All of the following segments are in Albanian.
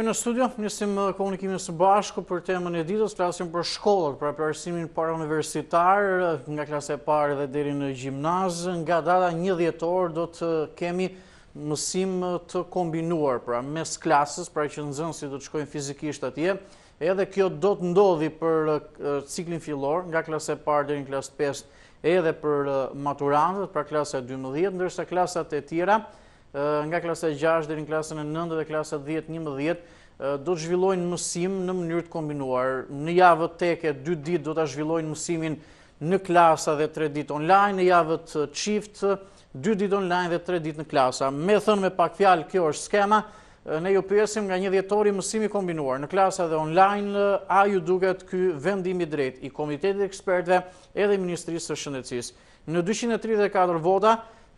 në studio, nisim komunikimin së bashku për temën e ditës, flasim për shkollët, për arsimin parauniversitar, nga klasa e parë dhe deri në gjimnaz. Nga data 1 dhjetor do të kemi mësim të kombinuar, pra mes klasës, pra që nxënësit do të shkojnë fizikisht atje. Edhe kjo do të ndodhi për ciklin fillor, nga klasa e parë deri në klasë 5, edhe për maturantët, pra klasa e 12, ndërsa klasat e tjera nga klasa 6 deri në klasën e 9 dhe klasa 10-11 do të zhvillojnë mësim në mënyrë të kombinuar. Në javët teke 2 ditë do të zhvillojnë mësimin në klasa dhe 3 ditë online, në javët çift 2 ditë online dhe 3 ditë në klasa. Me thënë me pak fjalë, kjo është skema. Ne ju pyesim nga 1 dhjetori mësimi kombinuar në klasa dhe online, a ju duket ky vendim i drejtë i Komitetit të Ekspertëve edhe i Ministrisë së Shëndetësisë? Në 234 vota,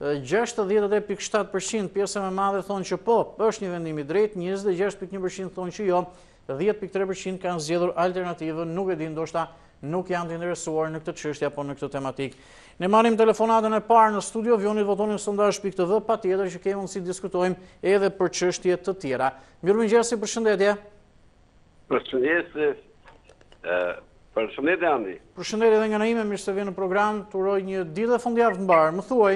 60.7% pjesë më madhe thonë që po, është një vendim i drejtë, 26.1% thonë që jo, 10.3% kanë zgjedhur alternativën, nuk e di, ndoshta nuk janë të interesuar në këtë çështje apo në këtë tematikë. Ne marrim telefonatën e parë në studio, vjoni votonin sondazh.tv, patjetër që kemi mundësi të diskutojmë edhe për çështje të tjera. Mirëmëngjes, përshëndetje. Përshëndetje. Përshëndetje Andi. Përshëndetje edhe nga na ime, mirë se vjen në program, të uroj një ditë dhe fundjavë të mbarë. Më thuaj.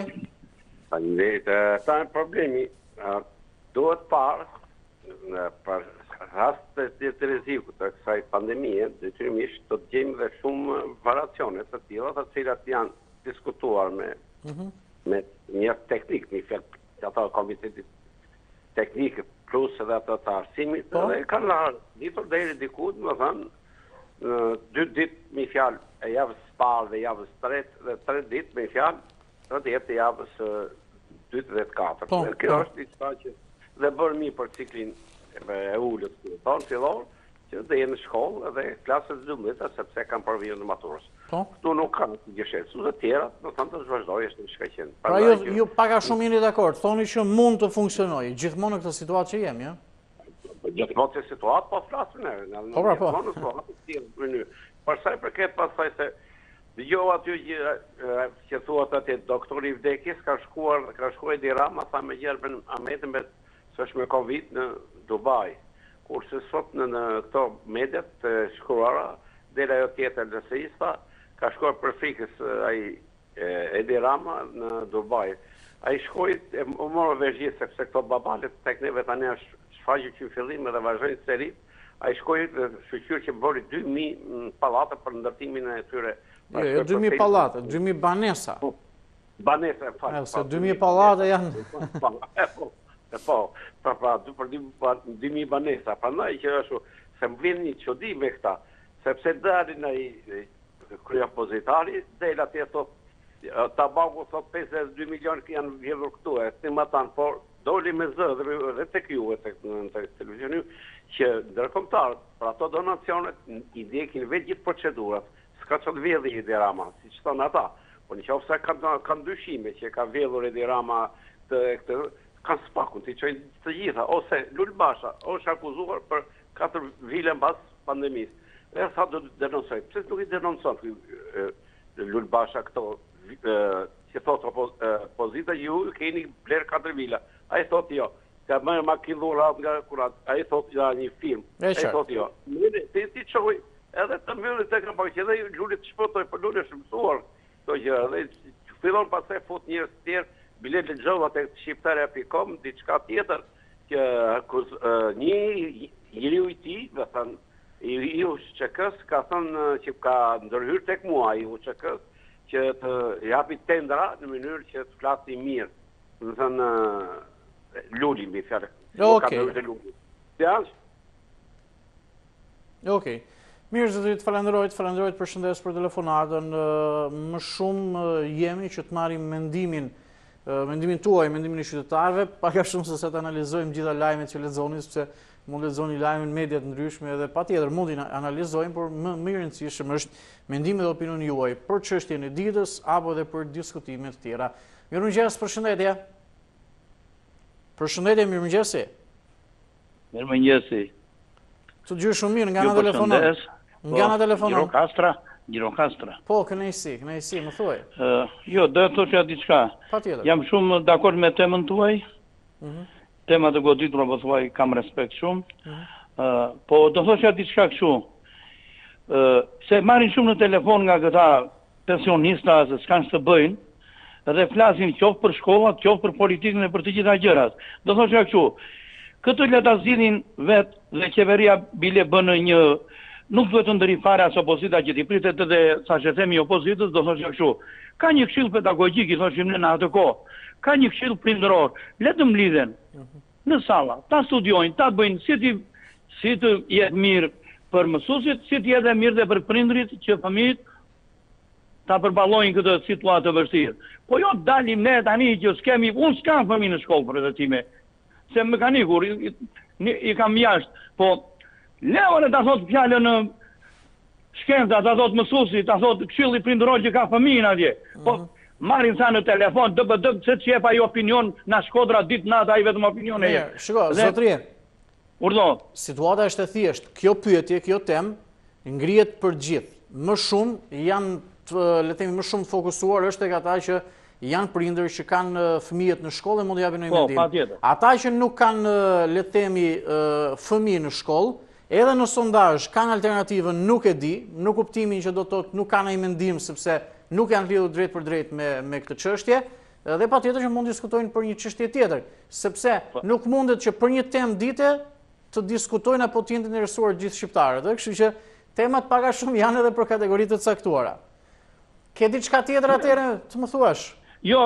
Ta në problemi, duhet parë, për rastet të rrezikut të kësaj pandemie, detyrimisht do të gjejmë dhe shumë variacione të tilla, të cilat janë diskutuar me një teknik, një fjalë, ata komitetit teknik plus edhe ata të arsimit, dhe kanë ditur deri diku, më thënë, 2 ditë me fjalë e javës së parë dhe javës së tretë dhe 3 ditë me fjalë të jetë javës 2 dhe 4. Kjo është diçka që dhe bërë mirë për ciklin e ullët fillor, që dhe jenë në shkollë dhe klasës 12, sepse kanë për vijën në maturës. Këtu nuk kanë të gjëshetsu dhe tjera, në thënë të zhvazhdoj, është në shka qenë. Pra ju paka shumë jeni dakord, thoni që mund të funksionojë, gjithmonë në këtë situatë që jemi, ja? Gjithmonë të situatë, po flasë në përsa i përket pasaj se jo aty që thuat atë doktori i vdekjes ka shkuar Edi Rama, tha me gjerben Ahmetin së është me Covid në Dubai. Kurse sot në këto mediat të shkruara, dhe ajo tjetër LSI-s, ka shkuar për frikës Edi Rama në Dubai. Ai shkoi u morë vergje sepse këto babalet tek neve tani është shfaqur që fillim dhe vazhdojnë seri. Ai shkoi shoqëri që bëri 2000 pallate për ndërtimin e tyre. Jo, 2000 pallate, 2000 banesa. Banesa, se 2000 pallate janë. Për 2000 banesa. Prandaj që ashtu se më vjen një çudi me këta, sepse dalin ai krye opozitari, del atje thotë tabaku thot 52 milionë që janë vjedhur këtu, estimatan, por doli me zë dhe tek ju në televizion që ndërkombëtar, për ato donacionet i ndjekin vetë gjithë procedurat, s'ka çon vjedhë Edi Rama, siç thonë ata. Po nëse kanë dyshime që ka vjedhur Edi Rama këtë kanë spakun, ti çojnë të gjitha, ose Lul Basha është akuzuar për 4 vile mbas pandemisë. Dhe sa do të denoncoj, pse nuk i denoncon Lul Basha këto që thotë opozita, ju keni bler 4 vila. Ai thotë jo. Ka më makillur nga kurat. Ai thotë ja një film. Ai thotë jo. Ti çoj edhe të mbyllet tek apo që edhe Luli të shpotoj, por Luli është mësuar këto gjëra. Dhe fillon pastaj fut njerëz të tjerë, bilet lexova tek shqiptare.com, diçka tjetër që një njeriu i tij, do thënë, i UÇK-s ka thënë që ka ndërhyr tek mua i UÇK-s që të japi tendra në mënyrë që të flasi mirë. Do thënë Luli mbi fjalë. Okej. Mirë, zotërit, falenderoj përshëndes për telefonatën. Më shumë jemi që të marrim mendimin tuaj, mendimin e qytetarëve, pak a shumë se sa të analizojmë gjitha lajmet që lexoni, sepse mund lexoni lajmin në mediat ndryshme edhe patjetër mund i analizojmë, por më i rëndësishëm është mendimi dhe opinioni juaj për çështjen e ditës apo edhe për diskutime të tjera. Mirëmëngjes, përshëndetje. Përshëndetje, mirëmëngjesi. Mirëmëngjesi. Të gjyë shumë mirë nga na telefonon. Nga na telefonon. Gjirokastra. Po, kënaqësi, më thuaj. Jo, do të thoshja diçka. Patjetër. Jam shumë dakord me temën tuaj. Tema të goditura, po thuaj, kam respekt shumë. Po do thosha diçka kështu. Se marrin shumë në telefon nga këta pensionista se s'kan të bëjnë, dhe flasin qoftë për shkollat, qoftë për politikën e për të gjitha gjërat. Do thosha kështu, këtë le ta zgjidhin vetë dhe qeveria bile bën një, nuk duhet të ndëri fare as opozita që t'i pritet edhe sa që themi opozitës, do thosha kështu. Ka një këshill pedagogjik, i thoshim ne në atë kohë. Ka një këshill prindëror, le të mlidhen në salla, ta studiojnë, ta bëjnë si të jetë mirë për mësuesit, si të jetë mirë dhe për prindrit që fëmijët ta përballojnë këtë situatë të vështirë. Po jo dalim ne tani që s'kemi, unë s'kam fëmijë në shkollë për këtë time. Se mekanikur i kam jashtë, po leone ta thot fjalën në shkenca, ta thot mësuesi, ta thot këshilli prindëror që ka fëmijën atje. Po marrin sa në telefon, se që jep ai opinion na Shkodra ditë natë ai vetëm opinion e jep. Shiko, zotri. Urdhë. Situata është e thjeshtë. Kjo pyetje, kjo temë ngrihet për gjithë. Më shumë janë, le të themi, më shumë fokusuar është tek ata që janë prindër që kanë fëmijët në shkollë dhe mund të japin një mendim. Ata që nuk kanë, le të themi, fëmijë në shkollë, edhe në sondazh kanë alternativën nuk e di, në kuptimin që do të thotë nuk kanë ai mendim sepse nuk janë lidhur drejt për drejt me këtë çështje, dhe patjetër që mund të diskutojnë për një çështje tjetër, sepse nuk mundet që për një temë dite të diskutojnë apo të jenë të interesuar gjithë shqiptarët, kështu që temat pak a shumë janë edhe për kategori të caktuara. Ke diçka tjetër atëherë të më thuash? Jo,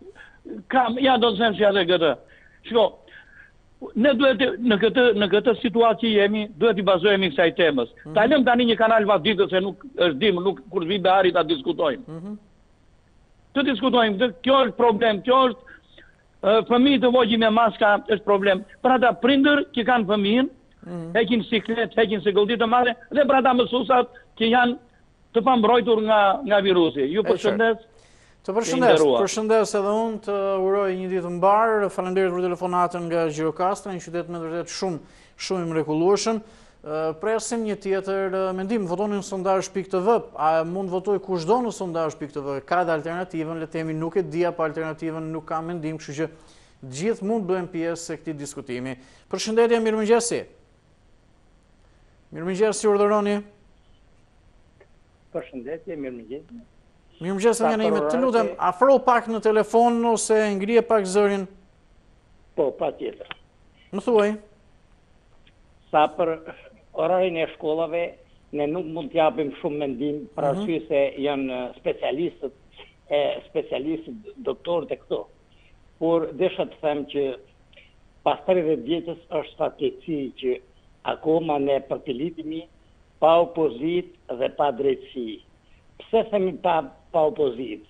ja do të them si atë këtë. Shiko, ne duhet në këtë situatë që jemi, duhet i bazohemi kësaj temës. Ta lëm tani një kanal vaditës se nuk është dim, nuk kur vi behari ta diskutojmë. Të diskutojmë, kjo është problem, kjo është fëmijë të vogjë me maska është problem. Për ata prindër që kanë fëmijën, heqin siklet, heqin sigullti të madhe, dhe për ata mësuesat që janë të pambrojtur nga virusi. Ju përshëndes. Të përshëndes edhe unë, të uroj një ditë mbar. Faleminderit për telefonatën nga Gjirokastra, një qytet me vërtet shumë i mrekullueshëm. Presim një tjetër mendim. Votoni në sondazh.tv. A mund votoj kushdo në sondazh.tv? Ka dhe alternativën, le të themi nuk e di apo alternativën nuk ka mendim, kështu që gjithë mund bëhen pjesë e këtij diskutimi. Përshëndetje, mirëmëngjesi. Mirëmëngjes, si urdhëroni? Përshëndetje, mirëmëngjes. Mirëmëngjes, vjen ime, të lutem, afro pak në telefon ose ngrije pak zërin. Po, patjetër. Më thuaj. Sa për orarin e shkollave, ne nuk mund të japim shumë mendim, për arsye se janë specialistët doktorët e këto. Por desha të them që pas 30 vjetës është fatkeqësi që akoma ne përpilitemi pa opozitë dhe pa drejtësi. Pse themi pa opozitë?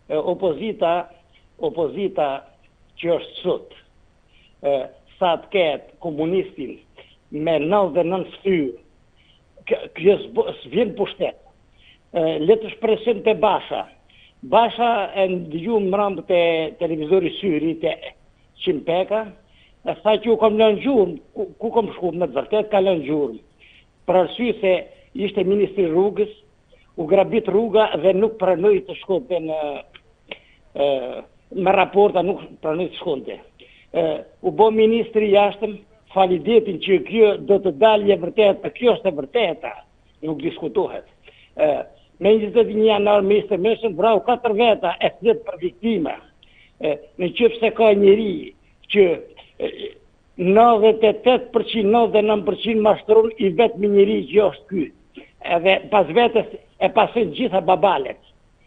Opozita që është sot, sa të ketë komunistin me 99 fyr, kjo s'vjen pushtet. Le të shpresim të Basha. Basha e ndëgjum mbrëmje te televizori syri te Qimpeka, e tha që u kam lënë gjurmë, ku kam shku me të vërtet ka lënë gjurmë. Për arsye se ishte ministri rrugës, u grabit rruga dhe nuk pranoi të shkonte me raporta, nuk pranoi të shkonte. U bë ministri jashtëm, falidetin që kjo do të dalje vërteta, kjo është e vërteta, nuk diskutohet. Me 21 janar ministri Meshën vrau 4 veta e flet për viktima. Në qoftë se ka njeri që 98%, 99% mashtron i vetmi njeri që është ky. Edhe pas vetes e pasin gjitha babalet.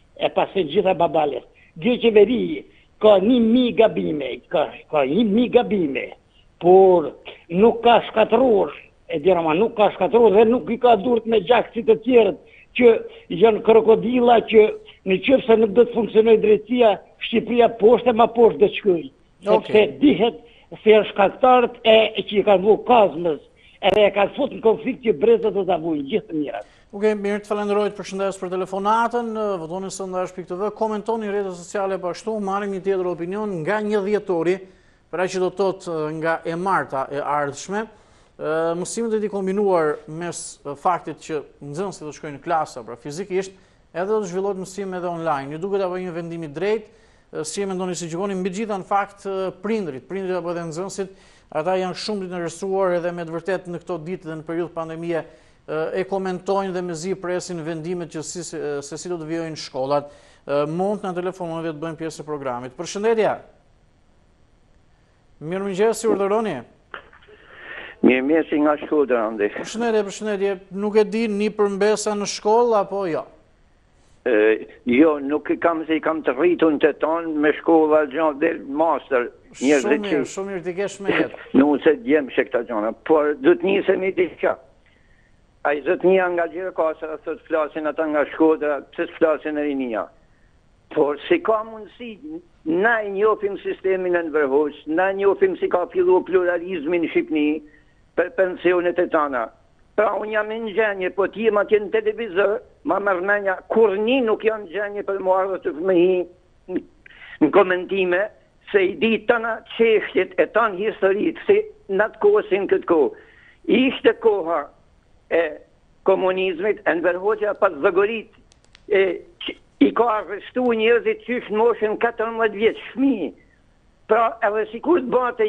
Kjo qeveri ka 1000 gabime, ka 1000 gabime. Por nuk ka shkatëror, nuk ka shkatëror dhe nuk i ka durët me gjak si të tjerët që janë krokodilla që në qoftë se nuk do të funksionoj drejtësia, Shqipëria poshtë e ma poshtë do të shkojë. Sepse dihet se janë shkaktarët që i kanë vu kazmës edhe e kanë fut në konflikt që brezat do ta vujnë gjithë të mirat. Mirë, të falenderoj, të përshëndes për telefonatën, votoni sondazh.tv, komentoni në rrjetet sociale po ashtu, marrim një tjetër opinion nga një dhjetori. Pra që do të thotë nga e marta e ardhshme, mësimet e tij kombinuar mes faktit që nxënësit do shkojnë në klasa, pra fizikisht, edhe do të zhvillohet mësim edhe online. Ju duket apo një vendim i drejtë, si e mendoni, si gjikoni mbi gjitha në fakt prindrit apo edhe nxënësit ata janë shumë interesuar edhe me të vërtet në këto ditë dhe në periudhë pandemie e komentojnë dhe mezi presin vendimet që se si do të vijojnë shkollat. Mund në telefonon dhe të bëjmë pjesë e programit. Përshëndetje. Mirëmëngjes, si urdhëroni? Mirëmëngjes nga Shkodra, ande. Përshëndetje. Nuk e di një përmbesa në shkollë apo jo? Jo, nuk kam se i kam të rritur në të tonë me shkolla gjanë dhe master. Shumë mirë t'i kesh me jetë. Nuk se djemë që këta gjana, por du të njësemi t'i qa. A i zët një nga gjirë kasa, të flasin ata nga Shkodra, të flasin e rinia. Por si ka mundësi, na i njofim sistemin e nënvërhoq, na i njofim si ka fillu pluralizmin në Shqipni për pensionet e tana. Pra unë jam në gjenje, po ti ma tjenë në televizor, ma mërmenja, kur një nuk janë gjenje për muarë të fëmëhi në komentime, se i di tëna qeshtjet e tanë historit, se në të kosin këtë kohë. Ishte koha e komunizmit, e nënvërhoqja pas zëgorit, i ka arrestu njëzit qysh në moshën 14 vjetë shmi. Pra edhe si kur të bate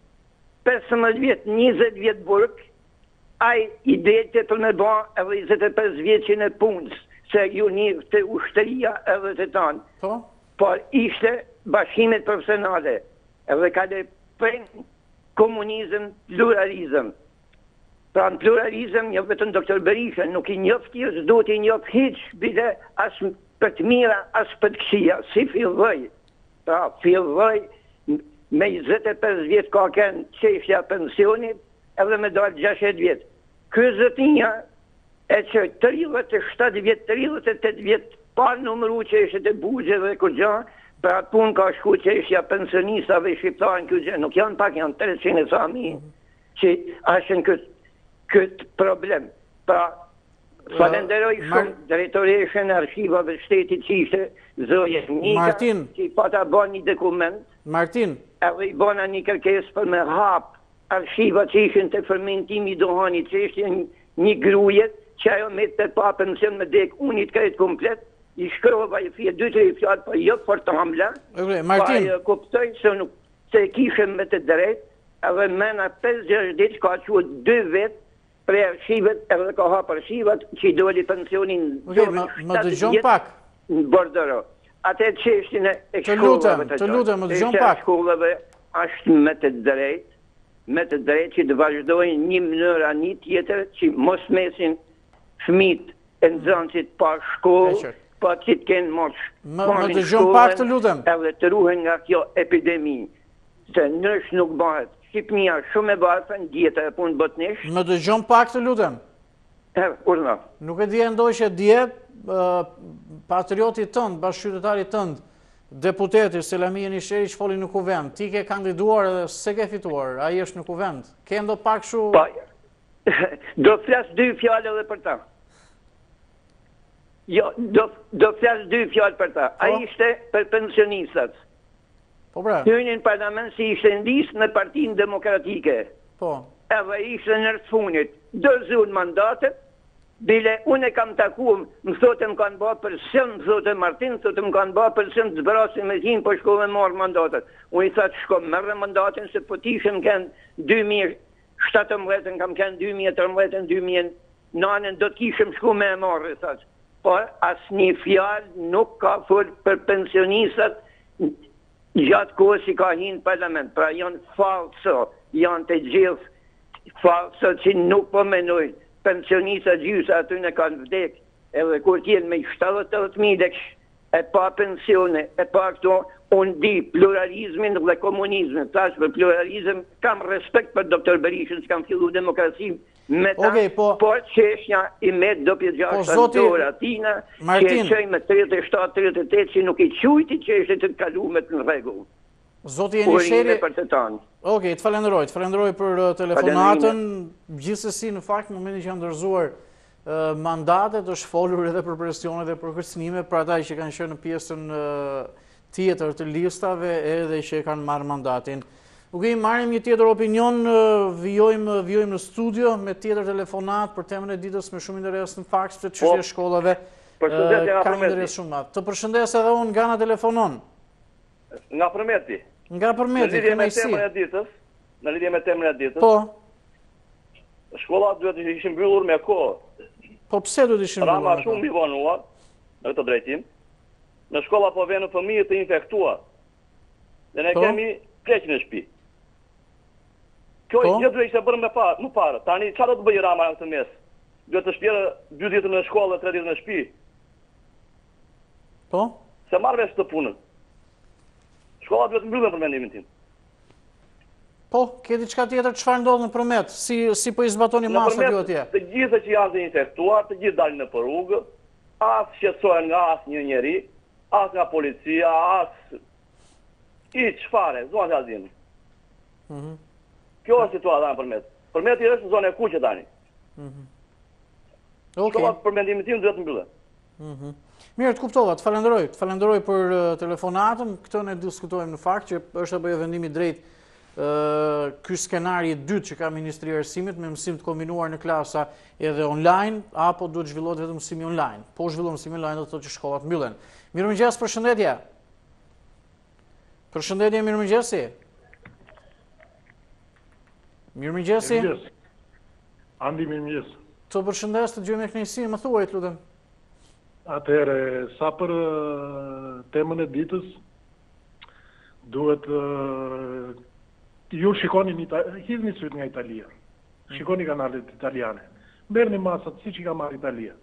15 vjetë, 20 vjetë burk, a i dete për me ba edhe 25 vjeqin e punës, se ju një të ushtëria edhe të tanë. Por ishte bashkimet profesionale, edhe ka dhe për komunizm, pluralizm. Pra në pluralizm një vetën Dr. Berisha, nuk i njofti, s'do t'i njoft hiq, bide asë për të mira, asë për të këshia, si filloj. Pra filloj me 25 vjetë ka kënë qeshja pensionit, edhe me dalë 60 vjetë. Ky zëtinja e që 37 vjetë, 38 vjetë, pa numëru qeshet e bugje dhe kërgja, pra pun ka shku qeshja pensionistave shqiptarën kërgja, nuk janë pak, janë 300 sami, që ashen këtë problem. Pra, falenderoj shumë drejtoreshën e arshivave shtetit që ishte zoje Nika, që i pata bon një dokument, edhe i bona një kërkes për me hap arshiva që ishen të fermentimi dohani, që ishte një grujet, që ajo me të pa pension me dek unit krejt komplet, i shkrova i fje 2-3 fjallë, pa jo për të hamla, pa i kuptoj se kishem me të drejt, edhe mena 5-6 ditë ka që 2 vetë, pre arshivet, edhe ka hap arshivat, që i doli pensionin më dëgjon pak. Në bordero. Ate qeshtin e shkollave të lutem, më dëgjon pak. Shkollave ashtë me të drejt që të vazhdojnë një mënyrë a një tjetër, që mos mesin fëmit e nxënësit pa shkollë, pa që të kenë mosh. Më dëgjon pak të lutem. Edhe të ruhen nga kjo epidemi, se nësh nuk bëhet. Shqipnia shumë e barë, në djetë e punë botnish. Më dëgjon pak të lutem. Urna. Nuk e dje ndoj që patriotit tënd, bashkëqytetarit tënd, deputeti Selami Jenisheri që foli në kuvend, ti ke kandiduar edhe se ke fituar, a i është në kuvend. Ke ndo pak shu... Do flasë 2 fjallë edhe për ta. Jo, do flasë 2 fjallë për ta. A ishte për pensionistat. Hynin parlament si ishte ndisë në Partinë Demokratike. Edhe ishte në rëtëfunit. Dërzunë mandatet, bile unë e kam takuam, më thotë më kanë ba për sënë, më thotë Martin, thotë më kanë ba për sënë të zbrasin me zinë, po shko me marë mandatet. Unë i thotë shko mërë mandatin, se po tishëm kënë 2017, kam kënë 2013, 2009, do të kishëm shko me marë, thotë. Por asë një fjalë nuk ka full për pensionistat, gjatë kohë si ka hinë parlament, pra janë falso, janë të gjithë falso që nuk po menojnë, pensionisa gjysa aty në kanë vdek, edhe kur tjenë me 70.000 deksh, e pa pensione, e pa këto, unë di pluralizmin dhe komunizmin, tash për pluralizm, kam respekt për Dr. Berishën, që kam fillu demokraci me ta, por qeshja i me do pjëgjashtë në dora tina, që e qëj me 37-38, që nuk i qujti qeshtë të kalumet në regull. Zoti Jenisheri... Oke, të falenderoj për telefonatën, gjithsesi në fakt, në momentin që janë ndërzuar mandatet, është folur edhe për presionet dhe për kërcënime, për ata që kanë qenë në pjesën tjetër të listave edhe që kanë marrë mandatin. Nuk i marrim një tjetër opinion, vijojmë në studio me tjetër telefonat për temën e ditës me shumë interes në fakt, të çështja e shkollave ka interes shumë madh. Të përshëndes edhe unë nga na telefonon. Nga Përmeti. Nga Përmeti, kënaqësi. Në temën e ditës, në lidhje me temën e ditës. Po. Shkollat duhet të ishin mbyllur me kohë. Po pse duhet ishin mbyllur? Rama shumë i vonuar në këtë drejtim. Në shkolla po vjen fëmijë të infektuar. Dhe ne kemi pleq në shtëpi. Kjo gjë duhet ishte bërë më parë. Tani çfarë do të bëjë Rama në këtë mes? Duhet të shpjerë 2 ditë në shkollë dhe 3 ditë në shtëpi. Po? Se marrë vesh të punën. Shkolla duhet mbyllen për mendimin tim. Po, ke diçka tjetër çfarë ndodh në përmet? Si po i zbatoni masat ju atje? Të gjithë që janë të infektuar, të gjithë dalin në rrugë, as shqetësohen nga asnjë njeri, as nga policia, as çfarë, zonë të azin. Kjo është situata në përmet. Përmeti është në zonë e kuqe tani. Shkolla për mendimin tim duhet mbyllen. Mirë, të kuptova, të falenderoj për telefonatën. Këtë ne diskutojmë në fakt që është apo jo vendimi drejt ky skenari i dytë që ka Ministria e Arsimit me mësim të kombinuar në klasa edhe online, apo duhet zhvillohet vetëm mësimi online. Po zhvillohet mësimi online do të thotë që shkollat mbyllen. Mirëmëngjes, përshëndetje. Përshëndetje, mirëmëngjesi. Mirëmëngjesi. Andi, mirëmëngjes. Të përshëndes, të gjë me kënaqësi, më thuaj, lutem. Atëherë, sa për temën e ditës, duhet ju shikoni hidhni syt nga Italia. Shikoni kanalet italiane. Merrni masat siç i ka marrë Italia.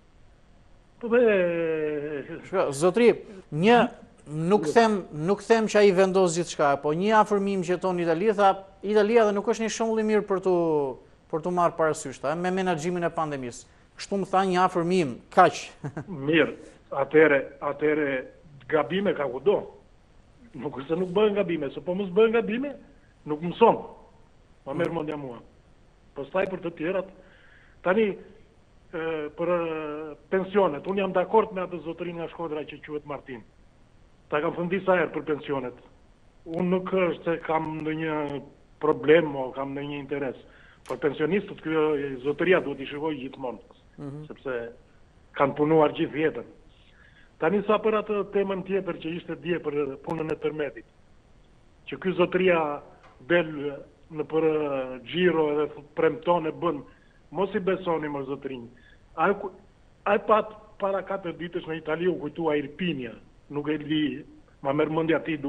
Zotri, nuk them që ai vendos gjithçka, po një afërmim që jeton në Itali, tha Italia dhe nuk është një shembull i mirë për tu marrë parasysh, me menaxhimin e pandemisë. Kështu më tha një afërmim, kaq. Mirë, atëre gabime ka kudo. Nuk është se nuk bëhen gabime, se po mos bëhen gabime, nuk mëson. Ma merr mendja mua. Pastaj për të tjerat, tani për pensionet, unë jam dakord me atë zotërin nga Shkodra që quhet Martin. Ta kam thënë disa herë për pensionet. Unë nuk është se kam ndonjë problem o kam ndonjë interes. Për pensionistët, kjo zotëria duhet i shikojë gjithmonë, sepse kanë punuar gjithë jetën. Tani sa për atë temën tjetër që ishte dje për punën e tërmetit, që ky zotëria del në për xhiro edhe premton e bën, mos i besoni më zotërin. Ai pat para 4 ditësh në Itali u kujtua Irpinia, nuk e di, ma merr mendja ti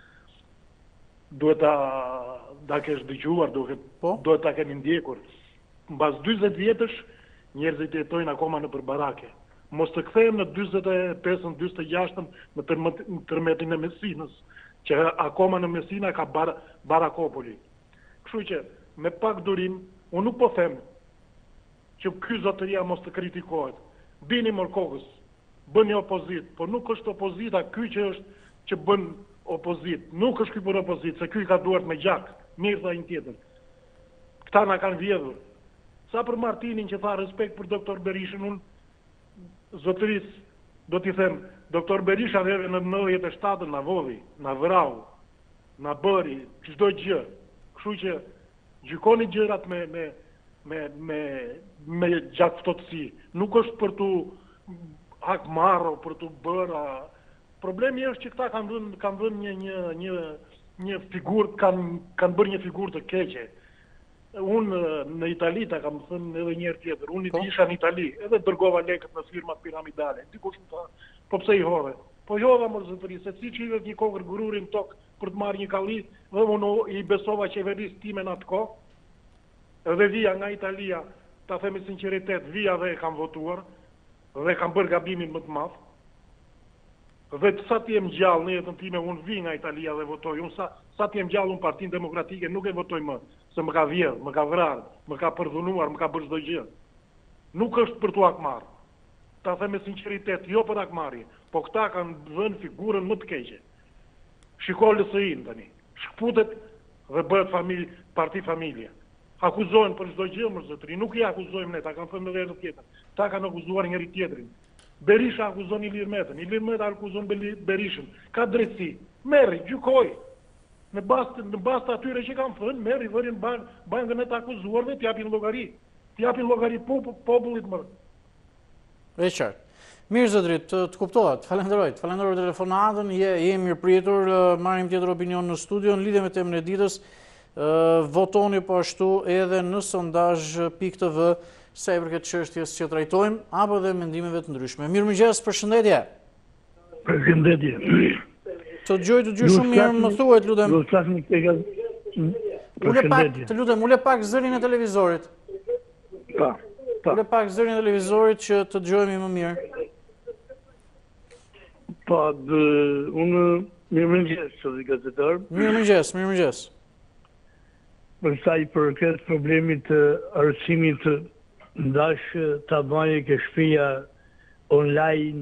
duhet ta kesh dëgjuar, duhet ta keni ndjekur. Mbas 40 vjetësh njerëzit jetojnë akoma në përbarake. Mos të kthejmë në 45-ën, 46-ën në tërmetin e Mesinës, që akoma në Mesina ka Barakopoli. Kështu që me pak durim, unë nuk po them që ky zotëria mos të kritikohet. Bini mor kokës, bëni opozit, por nuk është opozita ky që bën opozit. Nuk është ky për opozit, se ky ka duart me gjak, mirë tha një tjetër. Këta na kanë vjedhur. Sa për Martinin që tha respekt për doktor Berishën, unë zotëris, do t'i them, doktor Berisha dheve në 97 na vodhi, na vrau, na bëri, çdo gjë. Kështu që gjykoni gjërat me gjakftotësi. Nuk është për t'u hakmarrë, për t'u bërë. Problemi është që këta kanë dhënë një figurë, kanë bërë një figurë të keqe. Unë në Itali, ta kam thënë edhe njerë tjetër, unë isha në Itali, edhe dërgova lekët në firmat piramidale. Dikush më tha, po pse i hodhe? Po i hodha më zotëri, se si që i dhe një kokër gururin tokë për të marrë një kalli, dhe unë i besova qeverisë time në atë kohë, edhe vija nga Italia, ta themi sinceritet, vija dhe e kam votuar, dhe kam bërë gabimin më të madh. Dhe sa ti jem gjallë në jetën time, unë vi nga Italia dhe votoj. Unë sa ti jem gjallë unë Partinë Demokratike, nuk e votoj më, se më ka vjedhë, më ka vrarë, më ka përdhunuar, më ka bërë çdo gjë. Nuk është për tu akmarr. Ta them me sinqeritet, jo për akmarrje, po këta kanë dhënë figurën më të keqe. Shiko LSI-n tani, shkputet dhe bëhet parti familje. Akuzohen për çdo gjë, më zotëri, nuk i akuzojmë ne, ta kanë thënë edhe tjetër. Ta kanë akuzuar njëri tjetrin. Berisha akuzon Ilir Metën, Ilir Meta akuzon Berishën. Ka drejtësi. Merri, gjykoj. Në bazë atyre që kanë thënë, merri vërin bankën e të akuzuarve, t'japin llogari. T'japin llogari popullit më. E qartë. Mirë zotërit, të kuptohet. Falenderoj telefonatën, jemi mirëpritur, marrim tjetër opinion në studio në lidhje me temën e ditës. votoni po ashtu edhe në sondazh.tv sa i përket çështjes që trajtojmë, apo dhe mendimeve të ndryshme. Mirëmëngjes, përshëndetje. Përshëndetje. Të dëgjoj shumë mirë, më thuaj, lutem. Të lutem, ule pak zërin e televizorit. Ule pak zërin e televizorit që të dëgjojmë më mirë. Unë mirëmëngjes, që dhe gazetar. Mirëmëngjes. Për sa i përket problemit të arsimit, ndash të baje ke shpia online,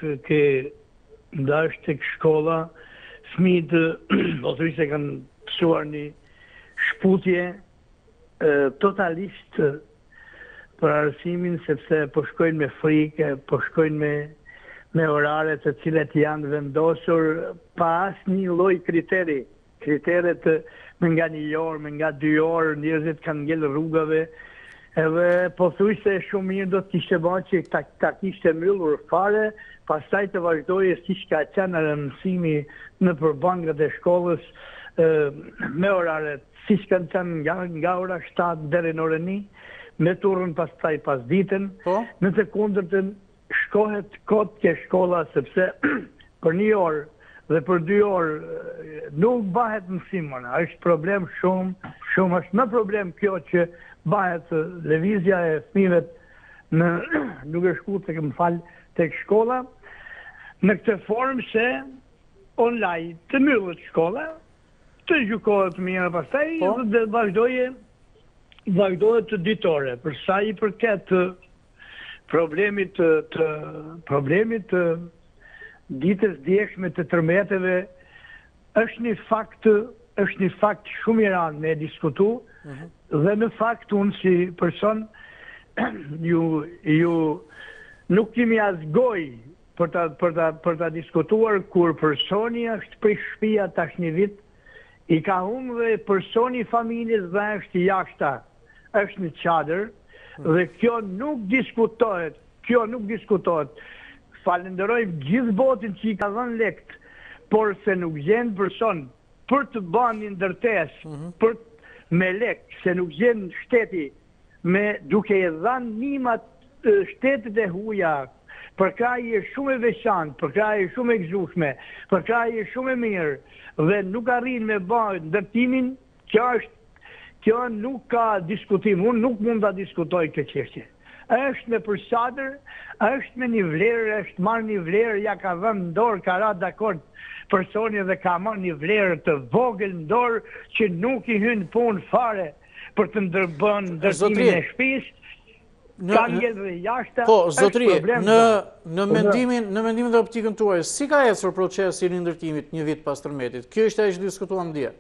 ndash të shkolla, fëmijët ose se kanë pësuar një shputje totalisht për arsimin, sepse po shkojnë me frike, po shkojnë me orare të cilet janë vendosur pa asë një lloj kriteri. Kriteret me nga 1 orë, me nga 2 orë, njerëzit kanë ngellë rrugave, edhe po thuj se shumë mirë do të kishte bërë që ta kishte mbyllur fare, pastaj të vazhdojë siç ka qenë mësimi në përbangat e shkollës me oraret siç kanë qenë nga ora 7 deri në orën 1, me turrën pastaj pas ditën, në të kundërtën shkohet kot ke shkolla sepse për 1 orë dhe për 2 orë nuk bëhet mësimon. Është problem shumë, është më problem kjo që bëhet lëvizja e fëmijëve në nuk e shku tek shkolla, në këtë formë se online të mbyllet shkolla, të gjykohet mirë pastaj dhe vazhdohet të ditore. Për sa i përket problemit të ditës djeshme të tërmeteve, është një fakt shumë i rëndë me diskutu, dhe në fakt unë si person ju nuk kemi as gojë për ta diskutuar kur personi është prej shtëpia tash një vit, i ka humbur dhe personi i familjes dhe është jashta, është në çadër, dhe kjo nuk diskutohet. Falenderojmë gjithë botën që i ka dhënë lekt, por se nuk gjen person për të bërë një ndërtesë me lek, se nuk gjen shteti duke e dhënë nimat shtetet e huaja, për kraj e shumë e veçantë, për kraj e shumë e gëzueshme, për kraj e shumë e mirë, dhe nuk arrin me bërë ndërtimin, kjo nuk ka diskutim, unë nuk mund ta diskutoj këtë çështje. Është me përsadër, është me një vlerë, është marrë një vlerë, ja ka dhënë në dorë, ka ra dakord personi dhe ka marrë një vlerë të vogël në dorë që nuk i hyn punë fare për të ndërtimin e shtëpisë. Ka ngellë dhe jashta. Po, zotri, në mendimin dhe optikën tuaj, si ka ecur procesi i rindërtimit një vit pas tërmetit? Kjo është ajo që diskutuam dje.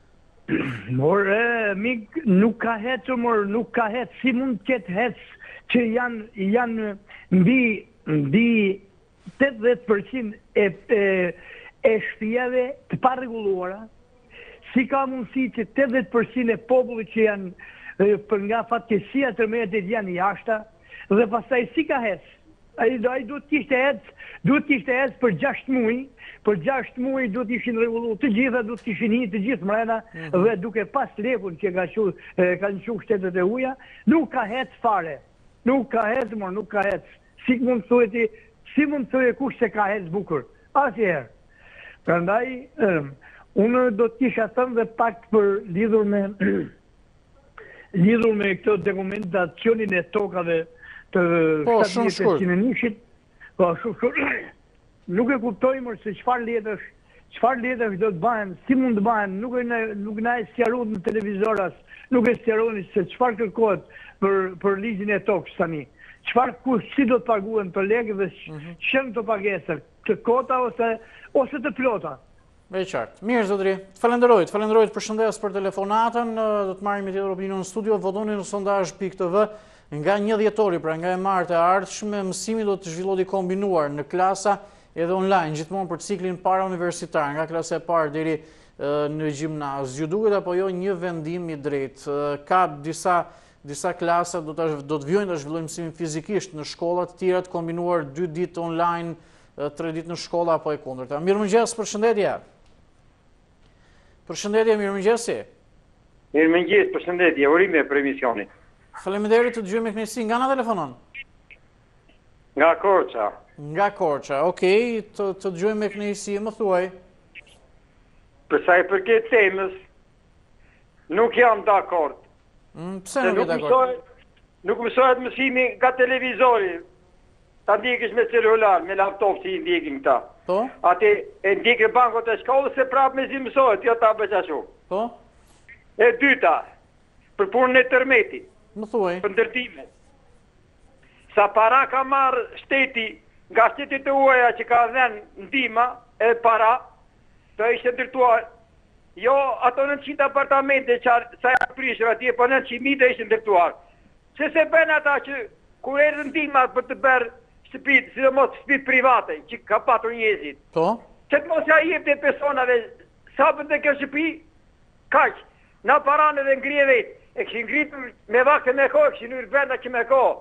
Mik, nuk ka hecur, si mund të ketë hec që janë mbi 80% e shtëpive të parregulluara, si ka mundësi që 80% e popullit që janë për nga fatkeqësia e tërmetit janë jashta, dhe pastaj si ka hec? Ai duhet të kishte hec për 6 muaj, për 6 muaj duhet ishin rregulluar të gjitha, duhet kishin hyrë të gjithë mrena, dhe duke pas lekun që kanë qenë shtetet e huaja, nuk ka hec fare. Nuk ka hec. Si mund të thuhet kush se ka hec bukur? Asnjëherë. Prandaj unë do të kisha thënë dhe pak për lidhur me këtë dokumentacionin e tokave të 701-shit. Po, shumë. Nuk e kuptojmë se çfarë letësh do të bëhen, si mund të bëhen, nuk na e sqarohet në televizor as, nuk e sqaroni se çfarë kërkohet për ligjin e tokës tani. Si do të paguhen të lekë dhe çën të pagesë, të kota ose të plota. E qartë. Mirë, zotri. Të falenderoj, përshëndes për telefonatën, do të marrim një tjetër opinion në studio, votoni në sondazh.tv. Nga 1 dhjetori, pra nga e martë e ardhshme, mësimi do të zhvillohet i kombinuar në klasa edhe online, gjithmonë për ciklin para universitar, nga klasa e parë deri në gjimnaz. Ju duket apo jo një vendim i drejtë? Ka disa klasa do të vjojnë të zhvillojnë mësimin fizikisht në shkollat, të tjera të kombinuar 2 ditë online, 3 ditë në shkolla apo e kundërta. Mirëmëngjes, përshëndetje. Mirëmëngjesi. Mirëmëngjes, përshëndetje, urime për emisionin. Faleminderit, të dëgjojmë me kënaqësi. Nga na telefonon? Nga Korça. Nga Korça, okej, të dëgjojmë me kënaqësi, më thuaj. Për sa i përket temës, nuk jam dakord. Pse nuk je dakord? Nuk mësohet mësimi nga televizori. Ta ndjekish me celular, me laptop si i ndjekim këta. Po? Ati e ndjekë bankot e shkollës se prapë me zi mësohet, jo ta bëq ashtu. Po? E dyta, për punën e tërmetit. Më thuaj. Për ndërtime. Sa para ka marrë shteti nga shtetit e uaja që ka dhenë ndima e para, të ishte ndërtuar. Jo, ato 900 apartamente që sa e prishër atje, po 900.000 të ishte ndërtuar. Se bën ata që kur e ndima për të bërë shtëpit, sidomos shtëpit private, që ka patur njëzit. Po? Që të mos ja jep të personave, sa për të kjo shtëpi, kaq, na parane dhe ngrije vetë. E këshin ngritur me vakte me kohë, këshin yrë brenda që me kohë.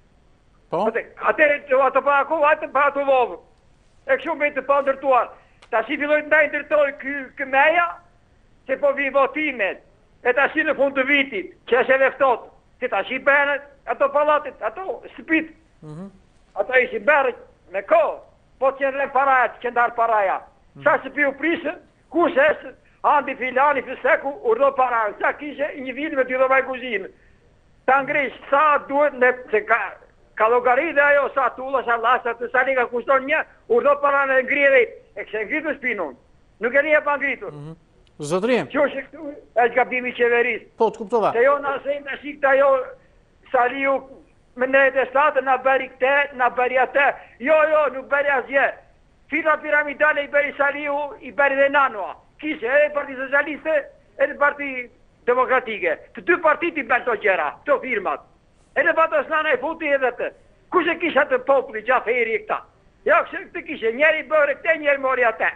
Po? Atëre, ato para kohë, atë para të vovë. E këshu me të pa ndërtuar. Ta si filloj të ndaj ndërtoj këmeja, se po vi votimet. E ta si në fund të vitit, që është e veftot. Se ta si bëhet, ato palatit, ato shtëpit. Ato ishin bërë me kohë. Po që në paraja, që ndarë paraja. Sa shtëpi u prisën, kush esë, Andi filani fëseku urdo para, sa kishe një vit me t'i do vaj kuzinë. Ta ngrish, sa duhet, se ka logarit dhe ajo, sa tulla, sa lasa, të sa ka kushton një, urdo para në ngrije vetë. E kështë ngritur shpinon, nuk e një e pa ngritur. Zotrim. Që është këtu, e që gabimi qeveris. Po, të kuptova. Se jo në asejnë të shikta jo, sa liu me nëjët e statë, në bëri këte, në bëri atë. Jo, nuk bëri asje. Firma piramidale i bëri sa liu, i bëri dhe nanua. Kishe edhe parti socialiste, edhe parti demokratike. Të dy partit i bërë të gjera, të firmat. Edhe pato snana e futi edhe të. Kushe kisha të populli, Gjaferi e këta. Ja, kështë të kishe, njeri bërë këte, njeri mori atë.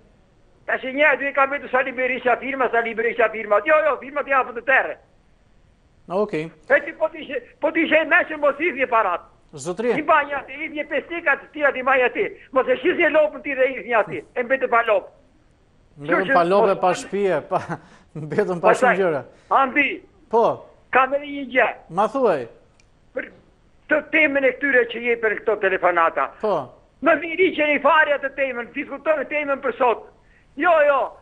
Ta që njeri duhe ka betu sa liberisha firma, Jo, firmat i hafën të terre. Okej. E që po t'ishe e meshën mos i dhje parat. Zotrim. I ba një ati, i dhje pestikat, tira t'i maj ati. Mos e shizje lopën ti dhe i dhje ati, e mbete pa lopë. Mbetëm pa lope, pa shpije, mbetëm pa shumë gjëra. Andi, Po, kam edhe një gjë. ma thuaj. Për të temën e këtyre që jepen këto telefonata. Po. Më viri që një farja të temën, diskutojnë temën për sot. Jo,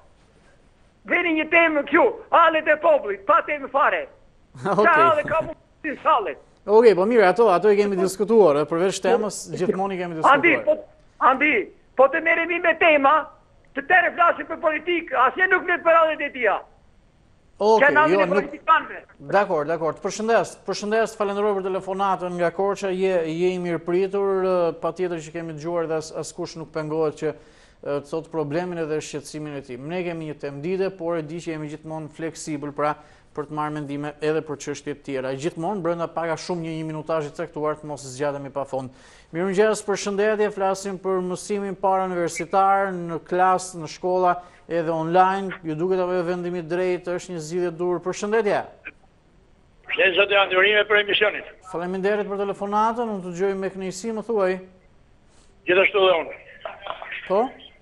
veni një temën kjo, alet e popullit, pa temën fare. Qa ale ka mu të salet. Okej, po mirë, ato i kemi diskutuar, përveç temës, gjithmoni kemi diskutuar. Andi, po të meremi me tema, të tere flasin për politikë, asje nuk letë për alet e tia. Okej, jo, nuk... politikanve. Dakor, të përshëndes, falenderoj për telefonatën nga Korça, je i mirë pritur, pa tjetër që kemi dëgjuar dhe askush nuk pengohet që të thotë problemin edhe shqetësimin e tij. Ne kemi një temë dite, por e di që jemi gjithmonë fleksibël pra për të marrë mendime edhe për çështje të tjera. Gjithmonë brenda paka shumë një minutazh i caktuar të mos zgjatemi pa fond. Mirëmëngjes, përshëndetje, flasim për mësimin para universitar në klasë, në shkolla, edhe online. Ju duket apo vendimi drejt është një zgjidhje dur. Përshëndetje. Përshëndetje zoti Andorime për emisionin. Faleminderit për telefonatën, unë të dëgjoj me kënaqësi, më thuaj. Gjithashtu dhe unë. Po?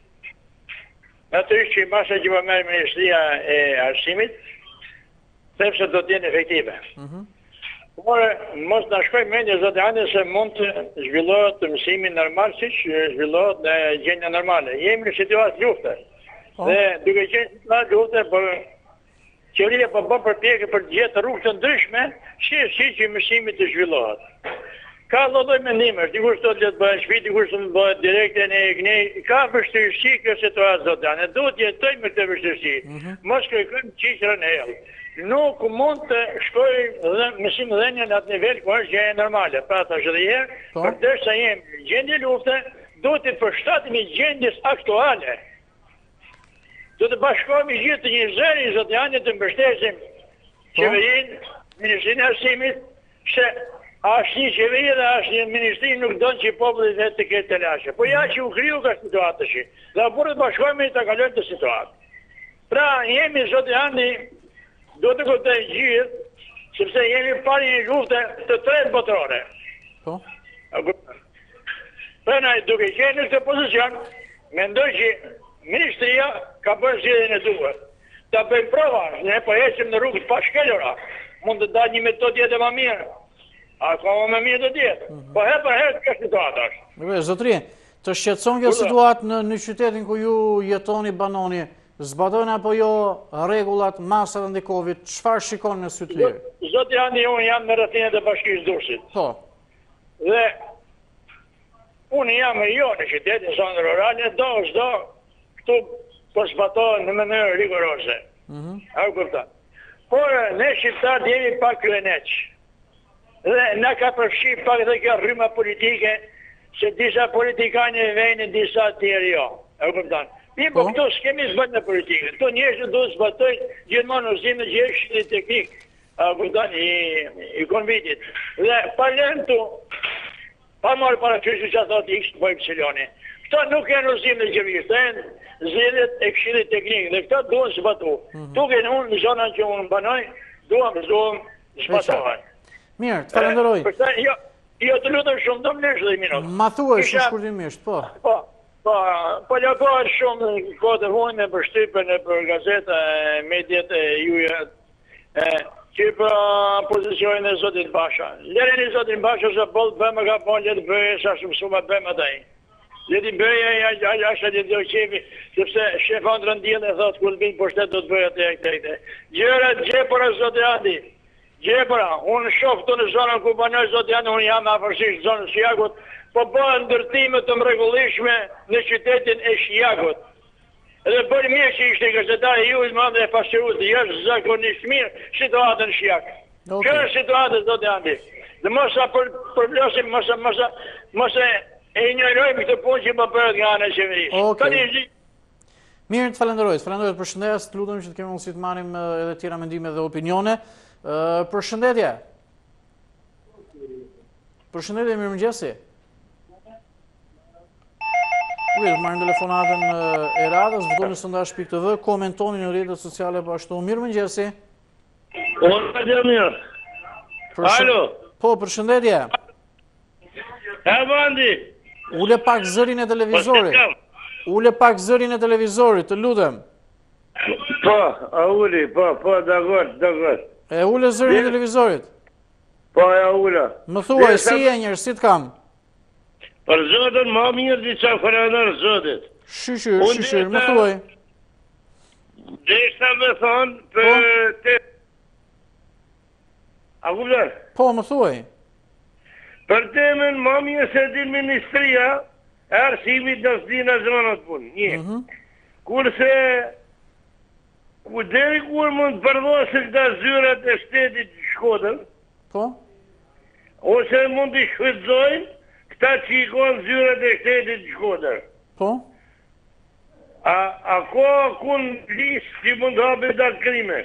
Natyrisht që masa që po merr Ministria e Arsimit, sepse do të jenë efektive. Por mos na shkoj mendje zoti Andi se mund të zhvillohet të mësimi normal siç zhvillohet në gjendje normale. Jemi në situatë lufte. Dhe duke qenë situatë lufte, qeveria po bën përpjekje për të gjetur rrugë të ndryshme si që mësimi të zhvillohet. Ka lloj mendimesh, dikush thotë le të bëhet shtëpi, dikush thotë bëhet direkte në EGNE. Ka vështirësi kjo situatë zoti Andi. Duhet jetojmë me këtë vështirësi. Mos kërkojmë çiqrën e hell. Nuk mund të shkoj dhe mësim dhenja në atë nivel ku është gjendje normale. Pra të është dhe herë, përderisa jemi gjendje lufte, duhet të përshtatemi gjendjes aktuale. Do të bashkohemi gjithë të një zëri, zoti Andi, të mbështesim qeverinë, Ministrinë e Arsimit, se është një qeveri dhe është një ministri nuk donë që populli vetë të ketë të lashe. Po ja që u kriju ka situatë që, dhe burë të bashkohemi të kalojmë të situatë. Pra jemi, zoti Andi, do të këtë gjithë, sepse jemi pari një lufte të tretë botërore. Po? Pra na duke qenë në këtë pozicion, mendoj që Ministria ka bërë zgjedhjen e duhur. ta bëjmë provash, ne po ecim në rrugët pa shkelura. Mund të dalë një metodë tjetër më mirë. Akoma më mirë do të jetë. Po her për herë kjo situatë është. Zotri, të shqetëson kjo situatë në qytetin ku ju jetoni, banoni, zbatojnë apo jo rregullat, masat e ndikohet, çfarë shikon në sy të lirë? Zoti Andi, unë jam në rrethinat e Bashkisë Durrësit. Po. Dhe unë jam jo në qytetin zonë rurale, çdo këtu po zbatohen në mënyrë rigoroze. A kupton? Por ne shqiptarët jemi pak kryeneq. Dhe na ka përfshi pak dhe kjo rryma politike, se disa politikanë vejnë, disa tjerë jo. E kupton? Mi po këtu s'kemi zbat në politikë. Këtu njerëzit duhet zbatojnë gjithmonë uzimin e gjeshtit teknik, kupton, i konvitit. Dhe palentu, pa marrë parasysh që ato të X po Y. Këto nuk janë uzim në gjëvisht, të janë zillet e këshillit teknik, dhe këto duhen zbatu. Tuke në unë në zonën që unë banoj, duhem zbatohen. Mirë, të falenderoj. Jo të lutëm shumë, do më nërshë dhe minutë. Ma thuaj shumë shkurtimisht, po. Po lëkohet shumë në kote vojnë për shtypën e për gazeta, mediat e juja, që për pozicionin e Zotit Basha. Lerin i Zotit Basha se bëllë bëmë ka po letë bëje, sa shumë suma bëmë ataj. Letë bëje, ashtë letë do qefi, sepse shef Andrën Djel e thotë, kur vinë për shtetë do të bëje atë e këtejte. Gjepëra Zotit Andi. Gjepëra, unë shofë të në zonën ku banoj Zotë Janë, unë jam afërsisht zonën Shjakut, po bëhen ndërtime të mregullishme në qytetin e Shjakut. Edhe bërë mirë që ishte gazetari ju i madhe e pasqyrut, jashtë zakonisht mirë situatën Shjak. Kjo është situatën Zotë Janë. Dhe mosa përplosim, mosa e injorojmë këtë punë që më bëhet nga anë e qeverisë. Mirë, të falenderoj për shëndes, të lutëm që të kemi mundësi të marrim edhe tjera mendime dhe opinione. Përshëndetje. Përshëndetje, mirë mëngjesi. Ujë, marrën telefonatën e radhës, vëdoni sondash.tv, komentoni në rrjetet sociale po ashtu. Mirë mëngjesi. Mirë. Alo. Po, përshëndetje. E bandi. Ule pak zërin e televizorit. Ule pak zërin e televizorit, të lutem. Po, a uli, po, dagor. E ule zërin e televizorit? Po, e ule. Më thuaj, si e njërë, si të kam? Për zotën, ma mirë diqa fërënër zotit. Shishir, më thuaj. Deshta me thonë për te... A kuptar? Po, më thuaj. Për temen, ma mirë se din ministria, e arsimit në s'dina zonat punë. Një. Kurse... Ku deri kur mund të përdosë këta zyrat e shtetit Shkodër, ose mund të shfrytëzojnë këta që i konë zyrat e shtetit Shkodër. A ka kun listë që mund të hapë të krime?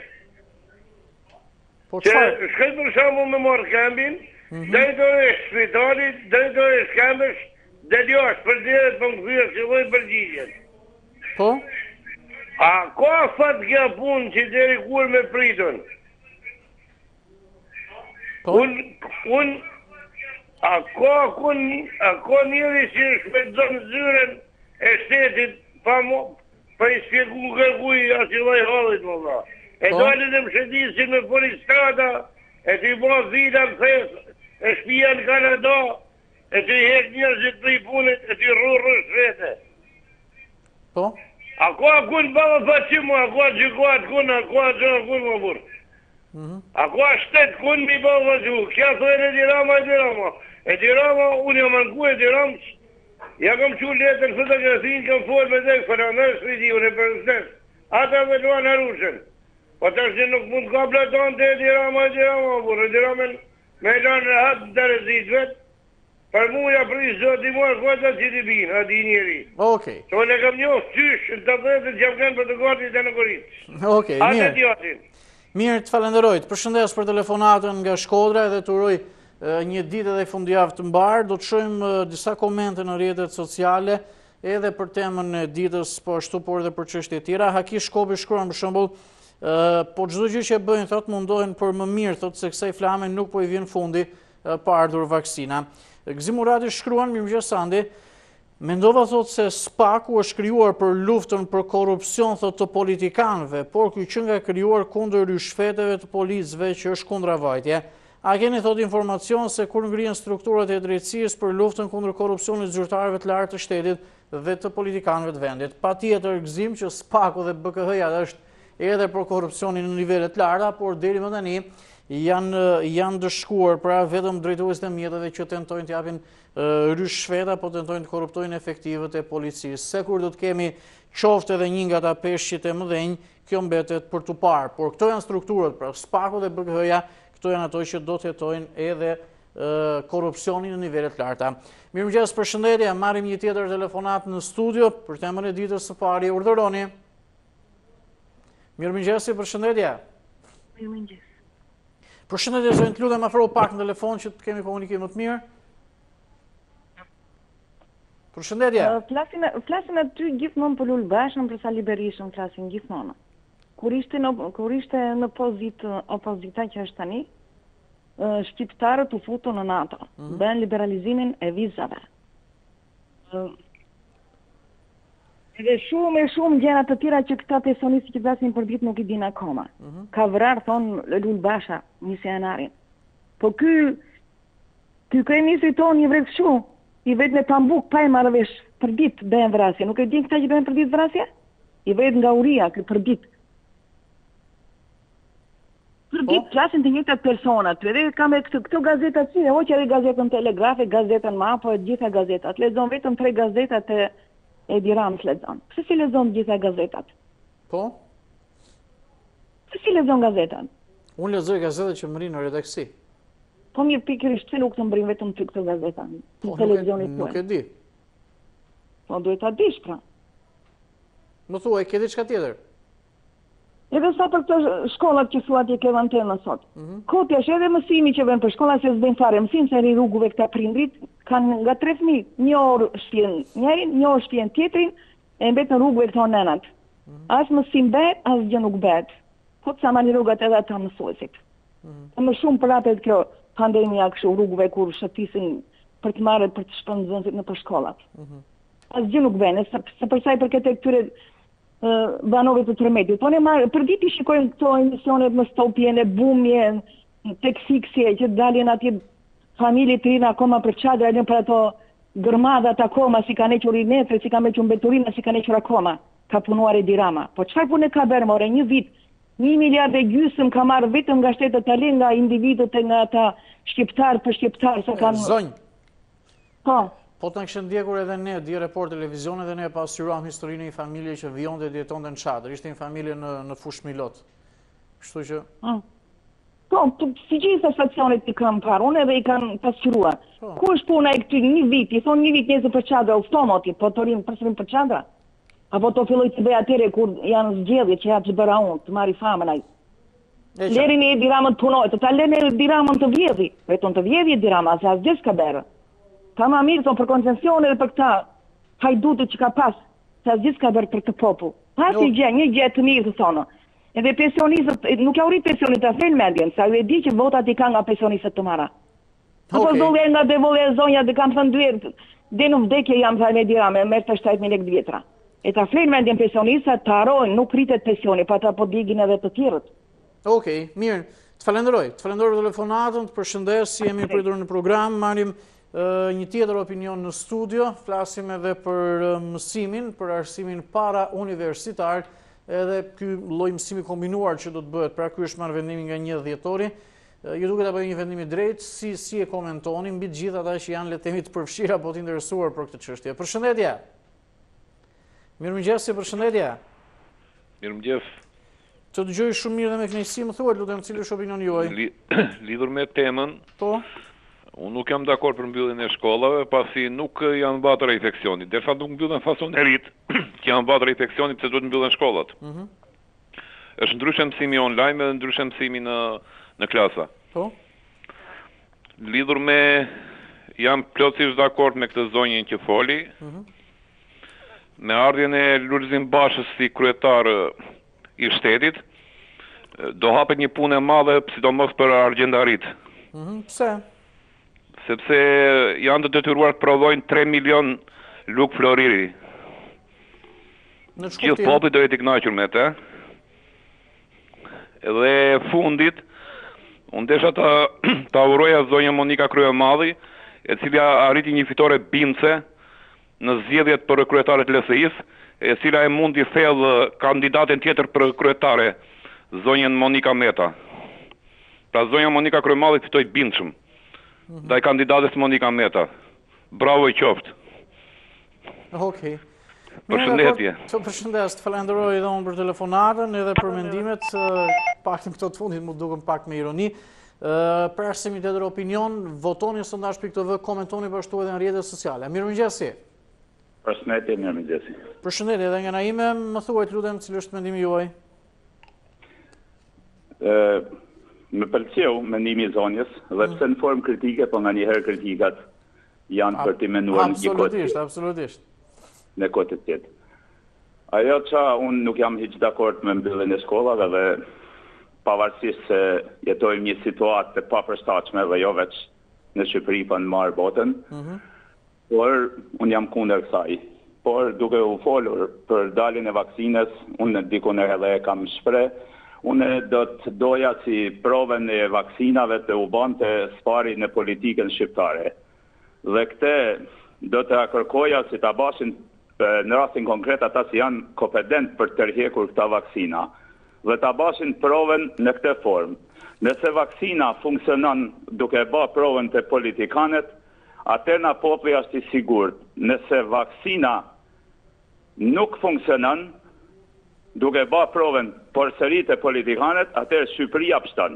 Që shkët për shamu me marë kambin, drejtore e shpitalit, drejtore e shkambësh, dhe djosh për dirët për më këpyrë që vojë përgjigjet. A ka fat kja punë që deri kur me pritën? A ka njëri që shpetëzën zyren e shtetit pa i spjegu kërkuj asë i hallit më dha. E dalit e më shëdisin me polistrata, e të i bo vita më thesë, e shpia në Kanada, e të i hek njërëzit për i punit, e të i rrurë shvete. A ka kun bëllë faqimo, a ka gjykuat kun, a ka gjënë kun më burë. A ka shtetë kun mi bëllë faqimo, kja thojnë e dirama. E dirama, unë jam anku e diramës, ja kam që letër fotografinë, kam folë me dhe këfëra nërës vidi, unë e përësnes. Ata me duan në rushën. Po të është nuk mund ka platonë të e dirama, më burë. E diramën me lanë në hatë të rezit vetë. Për muja për i zoti muar kota që t'i binë, ati njeri. So ne kam njohë qysh, në të dhejtë që kanë për të gortit e në koritë. Mirë. Mirë, të falenderojt. Përshëndes për telefonatën nga Shkodra edhe të uroj një ditë edhe fundjavë të mbarë. Do të shojmë disa komente në rrjetet sociale edhe për temën e ditës, po ashtu por edhe për çështje tjera. Haki Shkopi shkruan për shembull, po çdo gjë që bëjnë thotë mundohen për më mirë, thotë se kësaj flame nuk po i vjen fundi pa ardhur vaksina. Gëzim Murati shkruan, mirëmëngjes Sandi, Mendova thot se SPAK-u është krijuar për luftën për korrupsion thot të politikanëve, por ky që nga krijuar kundër ryshfeteve të policëve që është kundravajtje. A keni thot informacion se kur ngrihen strukturat e drejtësisë për luftën kundër korrupsionit zyrtarëve të lartë të shtetit dhe të politikanëve të vendit? Patjetër gëzim që SPAK-u dhe BKH-ja është edhe për korrupsionin në nivele të larta, por deri më tani janë dëshkuar pra vetëm drejtuesit e mjeteve që tentojnë të japin ryshfeta, po tentojnë të korruptojnë efektivët e policisë. Se kur do të kemi qoftë edhe një nga ata peshqit e mëdhenj, kjo mbetet për tu parë. Por këto janë strukturat, pra SPAK-u dhe BKH-ja, këto janë ato që do të jetojnë edhe korrupsionin në nivele të larta. Mirëmëngjes, përshëndetje, marrim një tjetër telefonat në studio për temën e ditës së pari. Urdhëroni. Mirëmëngjes, përshëndetje. Mirëmëngjes. Përshëndetje, zonjë, të lutem afro pak në telefon që të kemi komunikim më të mirë. Përshëndetje. Flasin aty gjithmonë për Lul Bashën, për Sali Berishën, flasin gjithmonë. Kur ishte në opozita që është tani, shqiptarët u futën në NATO, bën liberalizimin e vizave. Edhe shumë gjëra të tjera që këta personistë që flasin për ditë nuk i din akoma. Ka vrarë, thonë Lul Basha, misionarin. Po ky kryeministri tonë i vret kështu, i vetë me pambuk pa e marrë vesh për ditë bëhen vrasje. Nuk e din këta që bëhen për ditë vrasje? I vetë nga uria për ditë. Për ditë flasin të njëjtat personat. Edhe kam këto gazetat si, hoqja edhe gazetën Telegrafe, gazetën Mapo, gjitha gazetat. Lexon vetëm 3 gazetat e Edi Ramës lexon. Pse si lexon gjitha gazetat? Po? Pse si lexon gazetat? Unë lexoj gazetat që më rinë në redaksi. Po mirë pikërisht pse nuk të mbrin vetëm ty këto gazeta në televizionit tuaj. Nuk e di. Po duhet ta dish pra. Më thuaj, ke diçka tjetër? Edhe sa për këto shkollat që thuat je ke antenë sot. Kopja është edhe mësimi që vjen për shkolla se s'bën fare mësim se ri rrugëve këta prindrit kanë nga 3 fëmijë, një orë shtjen njërin, një orë shtjen tjetrin, e mbetën rrugëve këto nënat. As mësim bëhet, as gjë nuk bëhet. Po sa mani rrugat edhe ata mësuesit. Më shumë përrapet kjo pandemia kështu rrugëve kur shëtisin për të marrë për të shpënë nxënësit në për shkollat. Asgjë nuk bën, se për sa i përket këtyre banove të tërmetit. Po ne për ditë i shikojmë këto emisionet më stopjen e bumje, tek fiksje që dalin atje familje të rinë akoma për çadra, edhe për ato gërmadat akoma si kanë hequr Inetre, si kanë hequr Mbeturina, si kanë hequr akoma. Ka punuar Edi Rama. Po çfarë punë ka bërë more një vit? 1,5 miliard ka marrë vetëm nga shtetet tali, nga individët e nga ata shqiptar për shqiptar se kanë. Zonjë. Po të në kështë ndjekur edhe ne, di report televizionet dhe ne pasyruam historinë një familje që vijonte dhe jetonte në Çadër. Ishte një familje në Fush Milot. Kështu që... Po, si gjitha stacionet i kam parë, unë edhe i kam pasyruar. Ku është puna e këty një vit, i thonë një vit njëzë për Çadra, uftomoti, po të rinë përsërim për Çadra? Apo të filloj të bëj atyre kur janë zgjedhje që ja të bëra unë, të marri famën ai. Lerin e Edi Ramën të punoj, të ta lene Edi Ramën të vjedhi. Veton të vjedhi Edi Rama, se asgjë s'ka bërë. Ka ma mirë tonë për koncencione dhe për këta hajdutët që ka pas, se asgjë s'ka bërë për të popull. Pas një gjë të mirë të thonë. Edhe pensionistët, nuk ja uri pensionit të fejnë mendjen, sa ju e di që votat i ka nga pensionistët të mara. Apo dole nga devole e zonja dhe kam thënë dyert, dhe në vdekje jam thaj me Edi Rame, mërë të 7.000 lekë vjetra. E ta flenë mendjen pensionistët, të arojnë, nuk rritet pensioni, pa ta po digin edhe të tjerët. Okej, mirë. Të falenderoj telefonatën, të përshëndes, si jemi pritur në program, marrim një tjetër opinion në studio, flasim edhe për mësimin, për arsimin para universitar, edhe ky lloj mësimi kombinuar që do të bëhet, pra ky është marrë vendimi nga 1 dhjetori. Ju duket apo një vendim i drejtë, si e komentoni mbi të gjithë ata që janë le të themi të përfshirë apo të interesuar për këtë çështje. Përshëndetje. Mirëmëngjes, përshëndetje. Mirëmëngjes. Të dëgjoj shumë mirë dhe me kënaqësi, më thuaj lutem cili është opinioni juaj. Lidhur me temën. Po. Unë nuk jam dakord për mbylljen e shkollave, pasi nuk janë mbatur infeksionit. Derisa nuk mbyllen fason e rit, që janë mbatur infeksionit se duhet mbyllen shkollat. Është ndryshe mësimi online dhe ndryshe mësimi në klasa. Po. Lidhur me jam plotësisht dakord me këtë zonjën që foli. Me ardhjen e Lulzim Bashës si kryetar i shtetit, do hapet një punë e madhe, sidomos për argjendarit. Pse? Sepse janë të detyruar të prodhojnë 3 milion Luk Floriri. Gjithë populli do jetë i kënaqur me të. Edhe fundit, unë desha ta uroja zonja Monika Kryemalli, e cila arriti një fitore bimse në zgjedhjet për kryetaret LSI-s, e cila e mundi thellë kandidaten tjetër për kryetare, zonjën Monika Meta. Pra zonja Monika Kryemalli fitoi bindshëm ndaj kandidates Monika Meta. Bravo i qoftë. Okej. Përshëndetje. Të përshëndes, të falenderoj edhe unë për telefonatën edhe për mendimet, pak në këto të fundit më duken pak me ironi. Për arsimi të tjetër opinion, votoni sondazh.tv, komentoni për ashtu edhe në rrjetet sociale. Mirëmëngjesi. Përshëndetje, mirëmëngjesi. Përshëndetje, edhe nga ime, më thuajt lutem cili është mendimi juaj. Më pëlqeu mendimi i zonjës dhe pse në formë kritike, po nga njëherë kritikat janë për t'i menuar një kohë. Absolutisht. Në kohë të tjetë. Ajo që unë nuk jam hiç dakord me mbylljen e shkollave dhe pavarësisht se jetojmë një situatë të papërshtatshme dhe jo veç në Shqipëri pa në marë botën, por unë jam kundër kësaj. Por duke u folur për daljen e vaksinës, unë dikunër edhe e kam shpreh, unë do të doja si provën e vaksinave të u bante spari në politikën shqiptare. Dhe këte do të kërkoja si ta bashin në rastin konkret ata si janë kompetент për të tërhekur këta vaksina dhe ta bashin provën në këtë formë. Nëse vaksina funksionon duke bë provën të politikanet, atëherë populli është i sigurt. Nëse vaksina nuk funksionon duke bë provën përsëri të politikanet, atëherë Shqipëria pështon.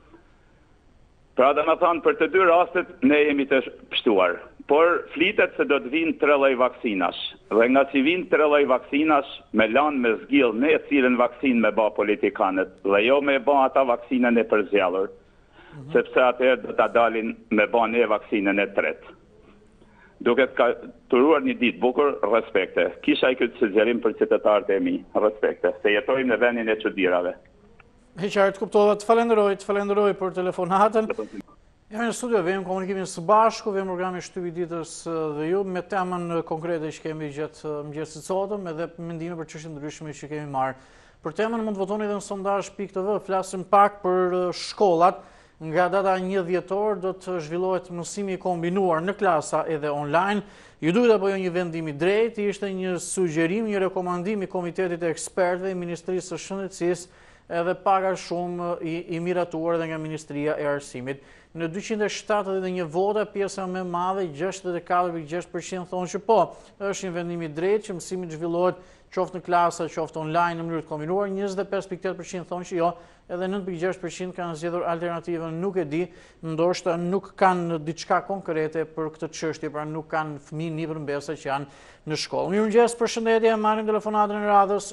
Pra dhe më thanë, për të dy rastet ne jemi të pështuar. Por flitet se do të vinë 3 lloj vaksinash. Dhe nga që vinë 3 lloj vaksinash, me lanë me zgjidh ne cilën vaksinë me bë politikanët, dhe jo me bë ata vaksinën e përzgjellur, sepse atëherë do ta dalin me bë ne vaksinën e tretë. Duke ka turuar një ditë bukur, respekte. Kisha i këtë sugjerim për qytetarët e mi, respekte, se jetojmë në vendin e çuditërave. E qartë, kuptova, të falenderoj për telefonatën. Jam në studio, vejmë komunikimin së bashku, vejmë programin shtypi ditës dhe ju, me temën konkrete që kemi gjatë mëngjesit sotëm, edhe mendime për çështje ndryshme që kemi marrë. Për temën mund të votoni edhe në sondazh.tv, flasim pak për shkollat. Nga data 1 dhjetor do të zhvillohet mësimi i kombinuar në klasa edhe online. Ju duhet apo jo një vendim i drejtë, ishte një sugjerim, një rekomandim i Komitetit të Ekspertëve i Ministrisë së Shëndetësisë, edhe pak a shumë i miratuar edhe nga Ministria e Arsimit. Në 271 vota, pjesa më e madhe, 64,6% thonë që po, është një vendim i drejtë që mësimi zhvillohet qoftë në klasa, qoftë online në mënyrë të kombinuar, 25,8% thonë që jo, edhe 9,6% kanë zgjedhur alternativën nuk e di, ndoshta nuk kanë diçka konkrete për këtë çështje, pra nuk kanë fëmijë nipërmbesa që janë në shkollë. Mirëmëngjes, përshëndetje, marrim telefonatën e radhës.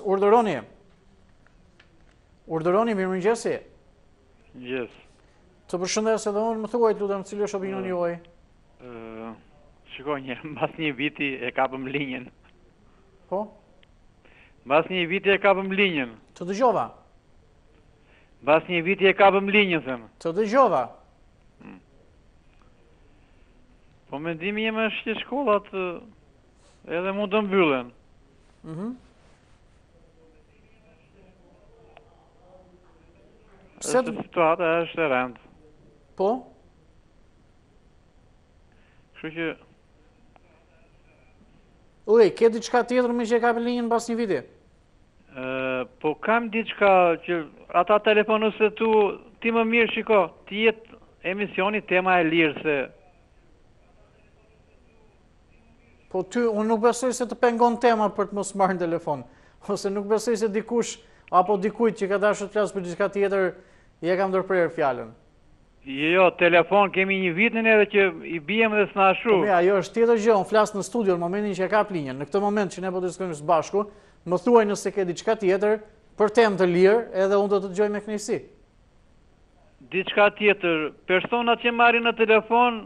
Urdhëroni, mirëmëngjesi. Yes. Të përshëndes edhe unë, më thuajt lutem, cili është opinioni juaj? Shikoj mbas një viti e kapëm linjën. Po? Mbas një viti e kapëm linjën. Të dëgjova? Mbas një viti e kapëm linjën, them. Të dëgjova? Po mendimi jem është që shkollat edhe mund të mbyllen. Situata është e rëndë. Po? Kështu që... Ke diçka tjetër me që e kapin linjën pas një viti? Po kam diçka që ata telefonu se ti më mirë shiko, ti jetë emisioni tema e lirë se... Po ty, unë nuk besoj se të pengon tema për të mos marrë në telefon. Ose nuk besoj se dikush, apo dikujt që ka dashur të flasë për diçka tjetër, ja kam ndërprerë fjalën. Jo, telefon kemi një vitin edhe që i bijem dhe s'na ashtu. Po ajo është tjetër gjë, unë flas në studio në momentin që e kap linjën. Në këtë moment që ne po të diskutojmë së bashku, më thuaj nëse ke diçka tjetër për temë të lirë, edhe unë do të dëgjoj me kënaqësi. Diçka tjetër, personat që marrin në telefon.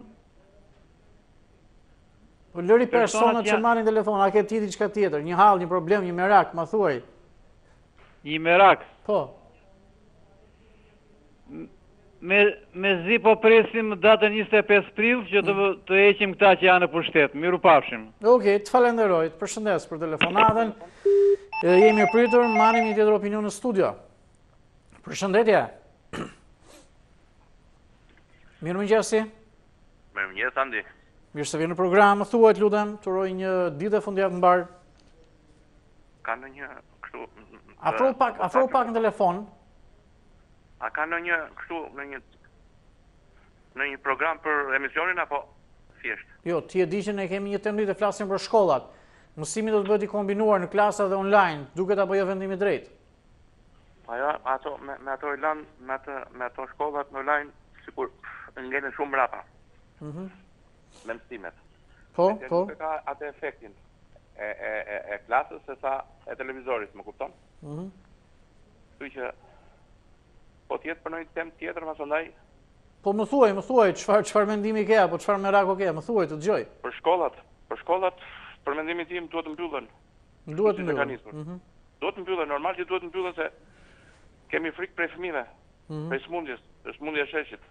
Po lëri personat që marrin në telefon, a ke ti diçka tjetër, një hall, një problem, një merak, më thuaj. Një merak? Po. Me zi po presim datën 25 prill që të heqim këta që janë në pushtet. Miru pafshim. Okej, të falenderoj, të përshëndes për telefonatën. Jemi pritur, marrim një tjetër opinion në studio. Përshëndetje. Mirëmëngjesi. Mirëmëngjes, Andi. Mirë se vjen në program, thuaj lutem, të uroj një ditë e fundjavë të mbar. Ka ndonjë kështu Afro pak në telefon. A ka ndonjë kështu në një program për emisionin apo thjesht? Jo, ti e di që ne kemi një temë të flasim për shkollat. Mësimi do të bëhet i kombinuar në klasa dhe online, duket apo jo vendimi drejt? Po ja, ato me ato online, me ato shkollat në online, sikur ngelen shumë mrapa. Me mësimet. Po. Nuk ka atë efektin e klasës se sa e televizorit, më kupton? Kështu që po tjetë për një temë tjetër, më së ndaj? Po më thuaj, çfarë mendimi ke, apo çfarë merako ke, më thuaj, të dëgjoj. Për shkollat, për mendimin tim duhet të mbyllen. Duhet të mbyllen. Duhet të mbyllen, normal që duhet të mbyllen se kemi frikë prej fëmijëve, prej smundjes sheshit.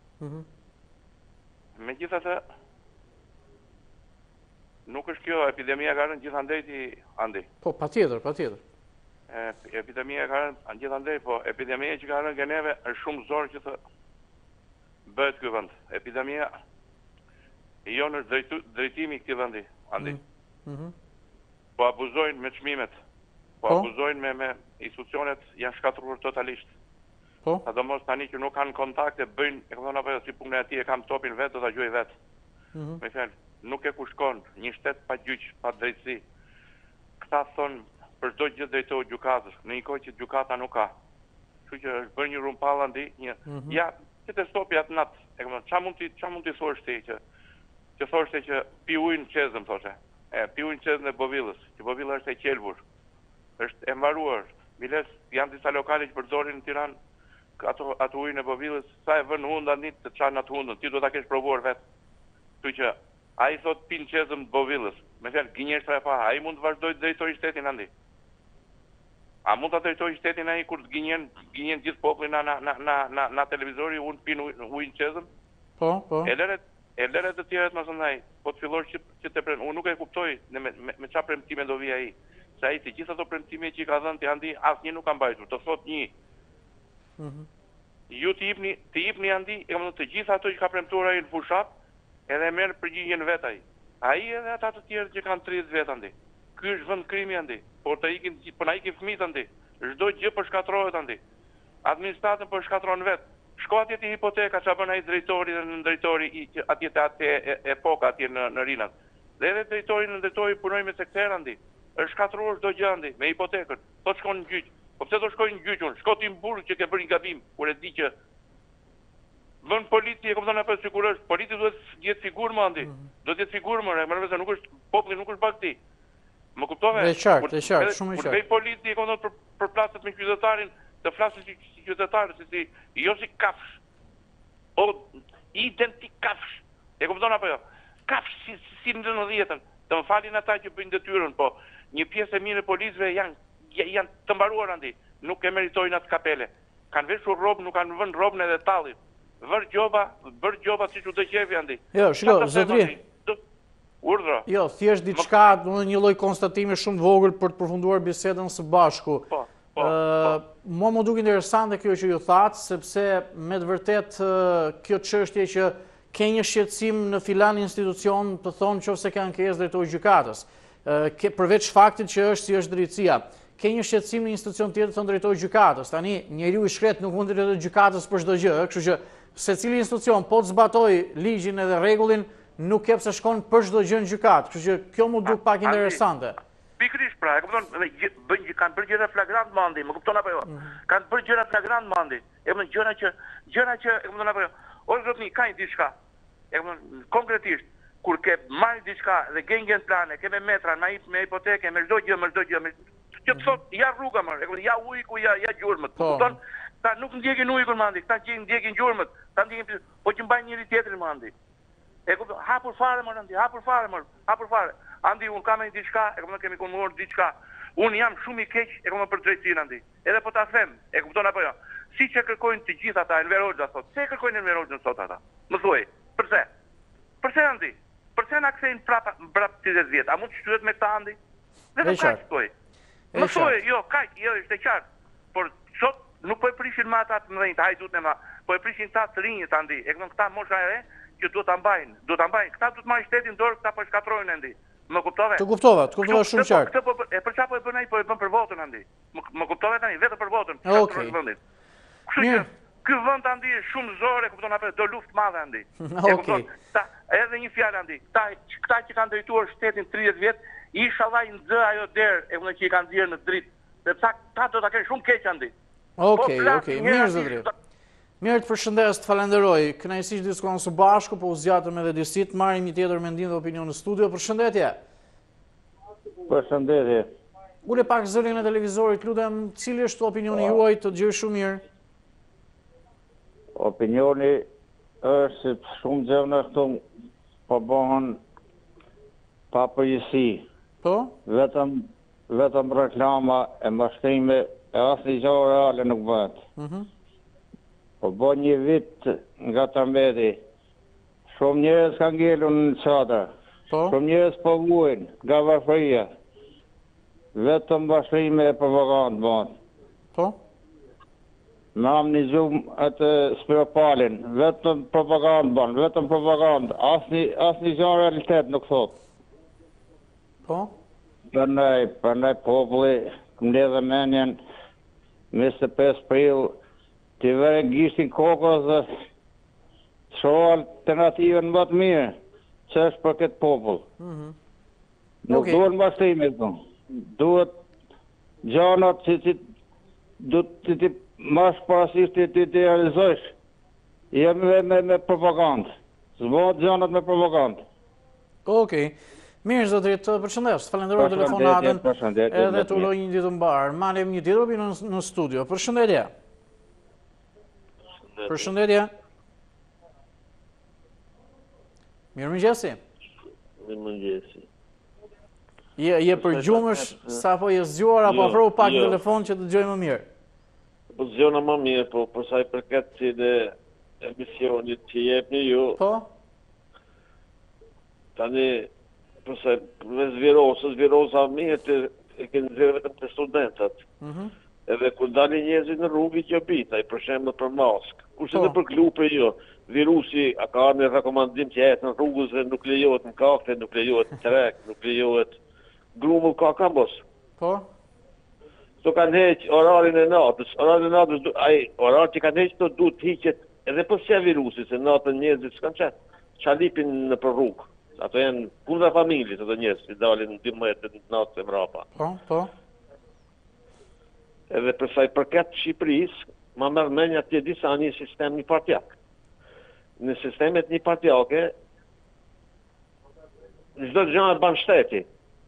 Megjithatë, nuk është kjo epidemia ka rënë gjithandej ti, Andi. Po, patjetër. Epidemia ka rënë gjithandej, po epidemia që ka rënë nga neve është shumë zorë që të bëhet ky vend. Epidemia jo në drejtimi këtij vendi, Andi. Po abuzojnë me çmimet. Po abuzojnë me institucionet janë shkatruar totalisht. Po. Sadomos tani që nuk kanë kontakte, bëjnë, e kam thënë apo si punë e atij e kam topin vetë, do ta gjoj vetë. Me fjalë, nuk e kushkon një shtet pa gjyq, pa drejtësi. Këta thonë për çdo gjë drejtohet gjykatës, në një kohë që gjykata nuk ka. Kështu që është bërë një rumpall Andi, ja, që të stopi atë natë. E kam thënë, ç'a mund të thosh ti që thoshte që pi ujin çezëm thoshte. Pi ujin çezën e Bovillës, që Bovilla është e qelbur. Është e mbaruar. Miles janë disa lokale që përdorin në Tiranë atë ujin e Bovillës, sa e vën hunda nit të çan atë hundën, ti do ta kesh provuar vetë. Kështu që ai thot pin çezëm të Bovillës. Me fjalë gënjeshtra e pa, ai mund të vazhdojë të drejtojë shtetin Andi. A mund ta drejtojë shtetin ai kur të gënjen gjithë popullin na televizori unë pin ujin çezëm? Po. E lëre të tjerët më së ndaj, po të fillosh që të pren. Unë nuk e kuptoj me çfarë premtime do vi ai. Se ai të gjitha ato premtime që i ka dhënë ti Andi, asnjë nuk ka mbajtur. Të thot një. Ju të jepni Andi, të gjitha ato që ka premtuar ai në fushat, edhe merr përgjigjen vet ai. Ai edhe ata të tjerë që kanë 30 vjet Andi. Ky është vend krimi Andi. Po na ikin fëmijët Andi. Çdo gjë përshkatrohet Andi. Administratën përshkatron vet. Shko atje te hipoteka, çfarë bën ai drejtori dhe drejtori atje te epoka atje në Rinat. Dhe edhe drejtori punoi me sekter Andi. Është shkatruar çdo gjë Andi me hipotekën. Sot shkon në gjyq. Po pse do shkojnë në gjyq unë? Shko ti në burg që ke bërë një gabim, kur e di që vën polici e kupton apo sigurisht, polici duhet të jetë sigurt më Andi. Do të jetë sigurt më, më nuk është populli, nuk është bagti. Më kuptove? Është qartë, shumë i qartë. Kur polici e kupton për plasat me qytetarin, të flasë si qytetarë, jo si kafsh. O identik kafsh. E kupton apo jo? Kafsh si në 90-ën. Të më falin ata që bëjnë detyrën, po një pjesë e mirë e policëve janë të mbaruar Andi, nuk e meritojnë atë kapele. Kanë veshur rrobë, nuk kanë vënë rrobën edhe tallit. Bër gjoba siç u dëqevi Andi. Jo, shiko, zotri. Urdhra. Jo, thjesht diçka, një lloj konstatimi shumë vogël për të përfunduar bisedën së bashku. Po. Mua më duk interesante kjo që ju thatë, sepse me të vërtet kjo çështje që ke një shqetësim në filan institucion të thonë nëse ka ankesë drejtori gjykatës. Përveç faktit që është si është drejtësia. Ke një shqetësim në institucion tjetër të drejtori gjykatës. Tani njeriu i shkret nuk mund të drejtojë gjykatës për çdo gjë, kështu që secili institucion po të zbatojë ligjin edhe rregullin, nuk ke pse shkon për çdo gjë në gjykatë. Kështu që kjo më duk pak interesante. Pikërisht pra, e kupton, kanë bërë gjëra flagrant mandi, më kupton apo jo? Kanë bërë gjëra flagrant mandi. E kupton gjëra që e kupton apo jo? Ose zotni ka diçka. E kupton konkretisht kur ke marrë diçka dhe gjengen plane, ke me metra, me hipotekë, me çdo gjë, që të thot ja rruga më, e kupton, ja ujku, ja gjurmët. Kupton? Ta nuk ndjekin ujkun mandi, ta ndjekin gjurmët, ta ndjekin, po që mbajnë njëri tjetrin mandi. E kupton, hapur fare më Andi, hapur fare. Andi, unë kam një diçka, e kupton kemi komunuar diçka. Unë jam shumë i keq, e kupton për drejtsinë Andi. Edhe po ta them, e kupton apo jo. si që kërkojnë të gjithë ata Enver Hoxha sot. Se kërkojnë Enver Hoxhën sot ata? Më thuaj, përse? Përse andi? Përse na kthejnë prap 30 vjet? A mund të shtyhet me këta andi? Vetëm kaq thuaj. Më thuaj, jo, kaq, jo, është e qartë. Por sot nuk po e prishin më ata të mëdhenj, të hajdut me po e prishin ta të rinjët andi. E kanë këta mosha e re që duhet ta mbajnë. Këta duhet marrin shtetin dorë, këta po shkatrojnë andi. Më kuptove? Të kuptova shumë qartë. Për çfarë po e bën ai? Po e bën për votën andi. Më kuptove tani, vetëm për votën. Okej. Kështu që ky vend andi është shumë zor, kupton apo do luftë madhe andi. Okej. Edhe një fjalë andi. Këta që kanë drejtuar shtetin 30 vjet, inshallah i nxë ajo derë që i kanë dhënë në dritë, sepse ata do ta kenë shumë keq andi. Okej. Mirë zotëri. Mirë, të përshëndes, të falenderoj. Kënaqësi që diskutojmë së bashku, po u zgjatëm edhe disit, marrim një tjetër mendim dhe opinion në studio. Përshëndetje. Përshëndetje. Ule pak zërin e televizorit, lutem, cili është opinioni juaj, të dëgjoj shumë mirë. Opinioni është se shumë gjëra këtu po bëhen pa përgjegjësi. Po? Vetëm reklama e mashtrime e asnjë gjë reale nuk bëhet. Po bo një vit nga Tambeti, shumë njerëz kanë ngelur në çadër, shumë njerëz po vuajnë nga varfëria, vetëm vashtrime e propagandë bëhen. Po? Në am një gjumë atë Spiropalin, vetëm propagandë bëhen, vetëm propagandë, asnjë gjë realitet nuk thot. Po? Përndaj populli mbledhë menjen 25 prill, të vere gishtin kokës dhe shoh alternativën më të mirë, që është për këtë popull. Nuk duhet mbashtrime këtu. Duhet gjanat që duhet të mash parasisht të realizojsh. Jo me propagandë. S'bëhet gjanat me propagandë. Okej. Mirë, zotërit, përshëndes. Falenderoj telefonatën edhe të uroj një ditë mbar. Marrim një tjetër opinion në studio. Përshëndetje. Përshëndetje. Mirëmëngjesi. Mirëmëngjesi. Je përgjumësh sa po je zgjuar apo afro pak në telefon që të dëgjoj më mirë? Po zgjona më mirë, po për sa i përket si dhe emisionit që jepni ju. Po? Tani, përsa me zvirosa mirë të e kënë zirë vetëm të studentat. Edhe kur dalin njerëzit në rrugë që bita, i për shembull për maskë. Kurse edhe për klupe jo. Virusi a ka një rekomandim që jetë në rrugës dhe nuk lejohet në kafe, nuk lejohet në trek, nuk lejohet grumull ka mos. Po? Këto kanë heq orarin e natës. Orar që kanë heq të duhet hiqet edhe përse virusi, se natën njerëzit s'kanë qenë. Qalipin në për rrugë. Ato janë kundra familjes ato njerëz që dalin 12 natë e mrapa. Po. Edhe përsa i përket Shqipërisë, ma mërë menja të disa një sistem një partjak. Në sistemet një partjake, çdo gjë e ban shteti.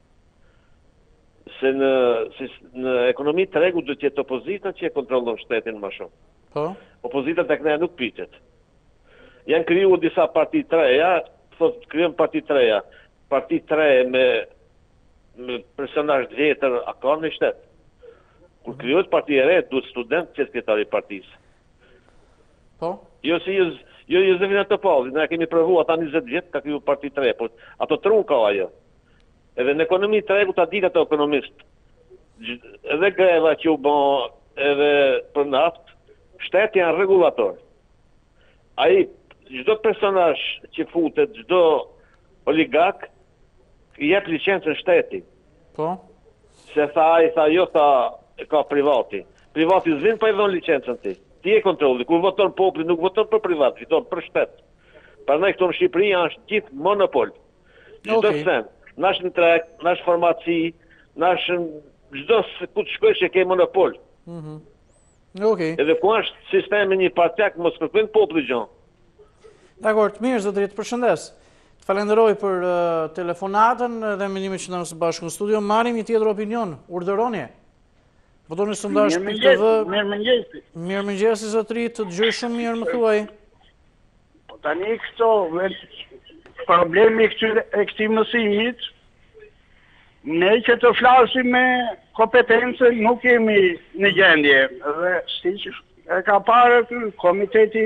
Se në ekonomi të regu do të jetë opozita që e kontrollon shtetin më shumë. Po? Opozita tek ne nuk pitet. Janë kriju disa parti treja, thot krijojmë parti treja. Parti tre me personazh të vjetër a ka në shtet. Kur krijohet parti e re, duhet student që sekretari i partisë. Po? Jo Zëvina Topalli, ne kemi provuar ata 20 vjet ka kriju parti tre, por ato trun ka ajo. Edhe në ekonomi të regu ta ditë ato ekonomist. Edhe greva që u bën edhe për naft, shteti janë rregullator. Ai çdo personazh që futet, çdo oligak i jep licencën shteti. Po. Se tha jo e ka privati. Privati s'vin pa i dhon licencën ti. Ti e kontrolli. Kur voton populli nuk voton për privat, voton për shtet. Prandaj këtu në Shqipëri është gjithë monopol. Çdo sen, nash në treg, nash farmaci, nash çdo ku të shkosh e ke monopol. Okej. Edhe ku është sistemi një partjak mos kërkojnë populli gjë. Dakor, mirë zotërit, përshëndes. Të falenderoj për telefonatën dhe mendimin që ndam së bashku në studio. Marrim një tjetër opinion. Urdhëroni. Votoni sondazh.tv. Mirëmëngjesi. Mirëmëngjesi zotërit, të dëgjoj shumë mirë më thuaj. Po tani këto problemi e këtij mësimit, ne që të flasim me kompetencë nuk jemi në gjendje. Dhe siç E ka parë komiteti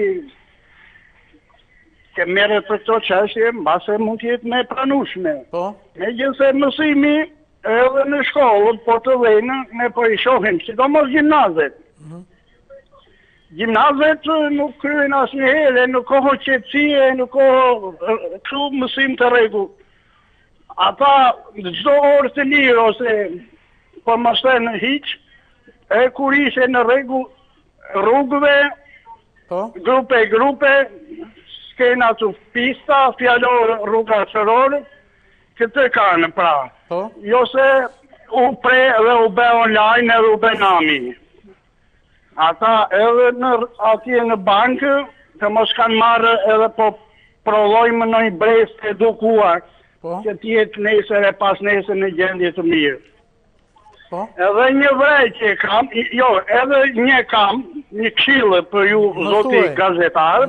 që merret për këto çështje, mbase mund të jetë më e pranueshme. Po. Megjithëse mësimi edhe në shkollë, po të dhënë, ne po i shohim, sidomos gjimnazet. Gjimnazet nuk kryen asnjëherë, nuk ka qetësie, nuk ka kështu mësim të rregull. Ata çdo orë të lirë ose po mos në hiç, e kur ishe në rregull rrugëve, grupe, skena të pista, fjallor rruga qërorë, këtë kanë pra. Jo se u pre dhe u be online edhe u be nami. Ata edhe atje në bankë, të mos kanë marrë edhe po provojmë në i brez të edukuar, që tjetë nesër e pas nesër në gjendje të mirë. Edhe një vrejtje kam, edhe një kam, një këshillë për ju zoti gazetarë,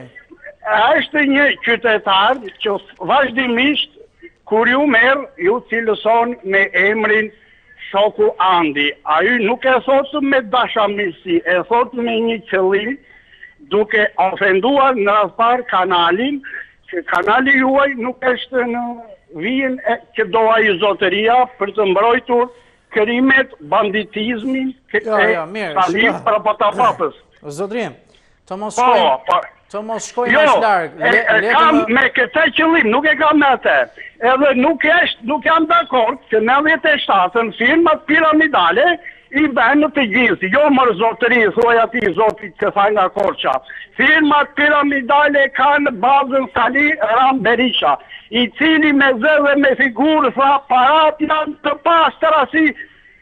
është një qytetar që vazhdimisht, kur ju merë, ju cilëson me emrin Shoku Andi. A ju nuk e thotë me dashamirësi, e thotë me një qëllim, duke ofenduar në rrethpar kanalin, që kanali juaj nuk është në vijen që doa i zotëria për të mbrojtur kërimet, banditizmin, salim për patapapës. Zotrim, të mos shkojnë më larg. Kam me këtë qëllim, nuk e kam me atë. Edhe nuk jam dakord që në 97-ën firmat piramidale i bënë të gjithë. Jo mërë zotëri, thuaj ati zotit që thaj nga Korça. Firmat piramidale kanë bazën Sali Ram Berisha, i cili me zë dhe me figurë tha parat janë të pastra si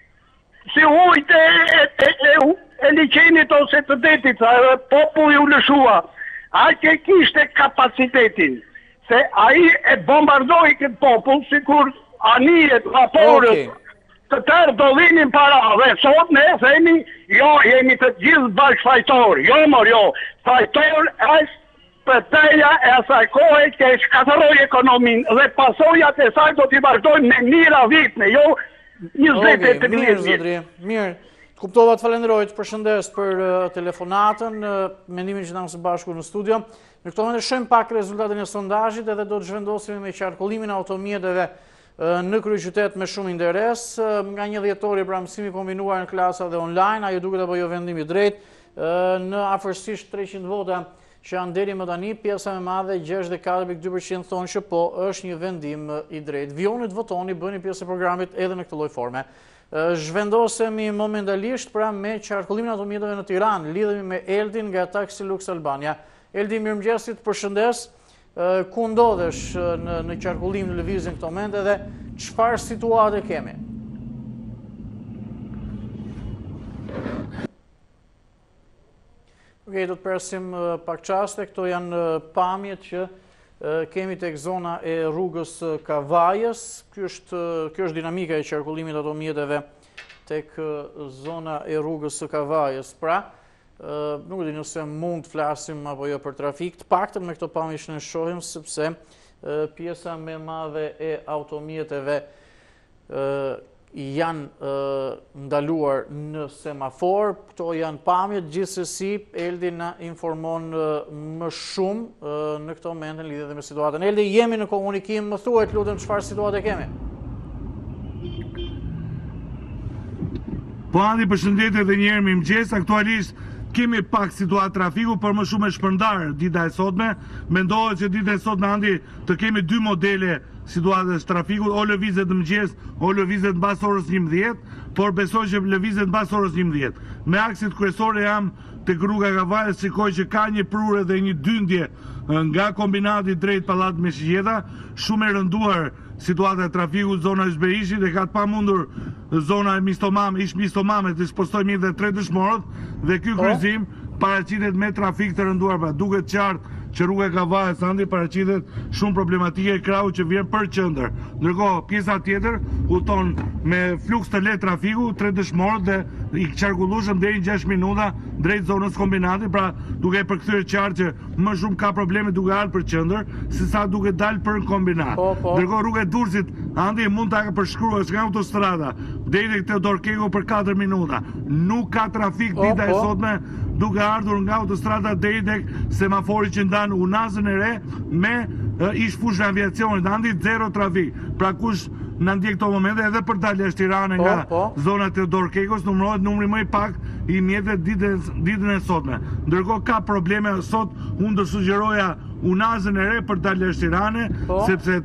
ujtë e liqenit ose të detit, edhe populli u lëshua. A që kishte kapacitetin, se a i e bombardoj këtë popull, si kur anijet, raporët, të tërë do dhinin para, dhe sot ne themi, jo, jemi të gjithë bashkë fajtor, fajtor është përteja e asaj kohë që e shkatëroj ekonomin, dhe pasojat e saj do t'i vazhdojnë me mira vitme, jo 20-30 vjetë. Mirë. Kuptova të falenderoj, të përshëndes për telefonatën, mendimin që damë së bashku në studio. Në këto momente shojmë pak rezultatin e sondazhit edhe do të zhvendosim me qarkullimin e automjeteve në kryeqytet me shumë interes. Nga 1 dhjetori pra mësimi kombinuar në klasa dhe online, ajo duket apo jo vendim i drejt, në afërsisht 300 vota që janë deri më tani, pjesa më madhe 64.2% thonë që po është një vendim i drejt. Vjonit votoni, bëni pjesë e programit edhe në këtë lloj forme. Zhvendosemi momentalisht pra me qarkullimin e automjeteve në Tiranë, lidhemi me Eldin nga Taxi Lux Albania. Eldi, mirëmëngjesit, përshëndes, ku ndodhesh në qarkullim në lëvizjen këto momente dhe çfarë situate kemi? Okej, do të presim pak qaste, këto janë pamjet që kemi tek zona e rrugës Kavajës. Kjo është dinamika e qarkullimit të automjeteve tek zona e rrugës Kavajës. Pra, nuk di nëse mund të flasim apo jo për trafik, të paktën me këto pamje që ne shohim, sepse pjesa më e madhe e automjeteve janë ndaluar në semafor, këto janë pamjet, gjithsesi Eldi na informon më shumë në këto momente në lidhje me situatën. Eldi, jemi në komunikim, më thuaj të lutem çfarë situate kemi? Po Andi, përshëndetje edhe një herë, mirëmëngjes. Aktualisht kemi pak situatë trafiku, por më shumë e shpërndarë dita e sotme. Mendohet që dita e sotme, Andi, të kemi 2 modele situatës trafikut, o lëvizet në mëngjes, o lëvizet në bas orës 11, por besoj që lëvizet në bas orës 11. Me aksit kryesore jam të rruga Kavajës, shikoj që ka një prurë dhe një dyndje nga kombinati drejt Pallat Meshigjeta, shumë e rënduar situata e trafikut, zona e Zberishit, dhe ka të pamundur zona e ish Mistomame të spostoj mjek dhe 3 dëshmorët, dhe ky kryqëzim paraqitet me trafik të rënduar, pra duket qartë që rruga e Kavajës andi paraqitet shumë problematike e krahu që vjen për qendër. Ndërkohë pjesa tjetër udhton me fluks të lehtë trafiku, 3 dëshmorët dhe i qarkullueshëm deri në 6 minuta drejt zonës kombinati, pra duke përkthyer qartë që më shumë ka probleme duke ardhur për qendër sesa duke dalë për kombinat. Ndërkohë rruga e Durrësit andi mund ta përshkruash nga autostrada deri te Teodor Keko për 4 minuta. Nuk ka trafik dita e sotme duke ardhur nga autostrada deri tek semafori që ndan Unazën e re me ish fushën e aviacionit, andi zero trafik. Pra kush na ndjek këto momente edhe për dalë jashtë Tiranës nga zona Teodor Kekos numërohet numri më i pak i mjeteve ditën e sotme. Ndërkohë ka probleme sot, unë do sugjeroja Unazën e re për dalë jashtë Tiranës, sepse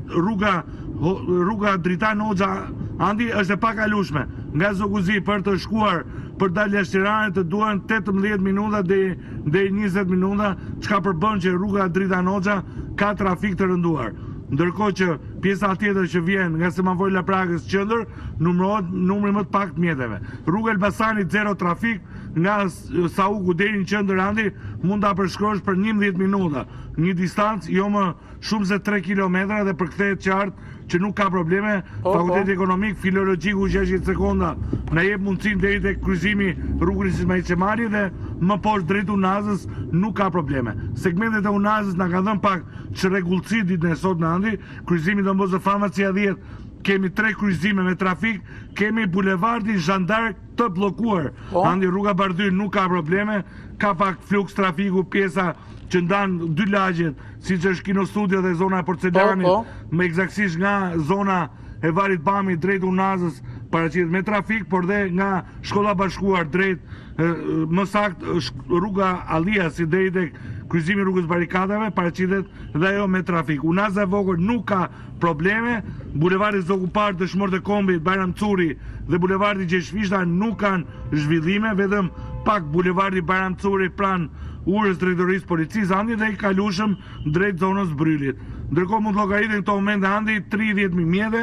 rruga Dritan Hoxha andi është e pakalueshme. Nga Zoguzi për të shkuar për dalë jashtë Tiranës të duhen 18 minuta deri 20 minuta, çka përbën që rruga Dritan Hoxha ka trafik të rënduar. Ndërkohë që pjesa tjetër që vjen nga semafori Laprakës qendër numërohet numri më të pak të mjeteve. Rruga Elbasanit zero trafik, nga Sauku deri në qendër andi mund ta përshkruash për 11 minuta. Një distancë jo më shumë se 3 kilometra dhe përkthehet qartë që nuk ka probleme. Fakulteti Ekonomik Filologjiku 60 sekonda na jep mundësinë deri tek kryqëzimi rrugës Ismail Çemali dhe më poshtë drejt Unazës nuk ka probleme. Segmentet e Unazës na kanë dhënë pak çrregullsi ditën e sotme andi, kryqëzimi domosë Farmacia 10, kemi 3 kryqëzime me trafik, kemi bulevardin Zhandark të bllokuar. Andi rruga Bardhy nuk ka probleme, ka pak fluks trafiku pjesa që ndan 2 lagjet, siç është Kino Studio dhe zona e Porcelanit, me eksaktësisht nga zona e Varit Bami drejt Unazës paraqitet me trafik, por dhe nga Shkolla Bashkuar drejt më saktë rruga Alliasi deri tek kryqëzimi rrugës Barikadave paraqitet dhe ajo me trafik. Unaza e vogël nuk ka probleme, bulevardi Zogupar, Dëshmorët e Kombit, Bajram Curi dhe bulevardi Gjeshfishta nuk kanë zhvillime, vetëm pak bulevardi Bajram Curi pranë urës drejtorisë policisë andi dhe i kalueshëm drejt zonës Brylit. Ndërkohë mund llogaritet në këto momente andi 30.000 mjete,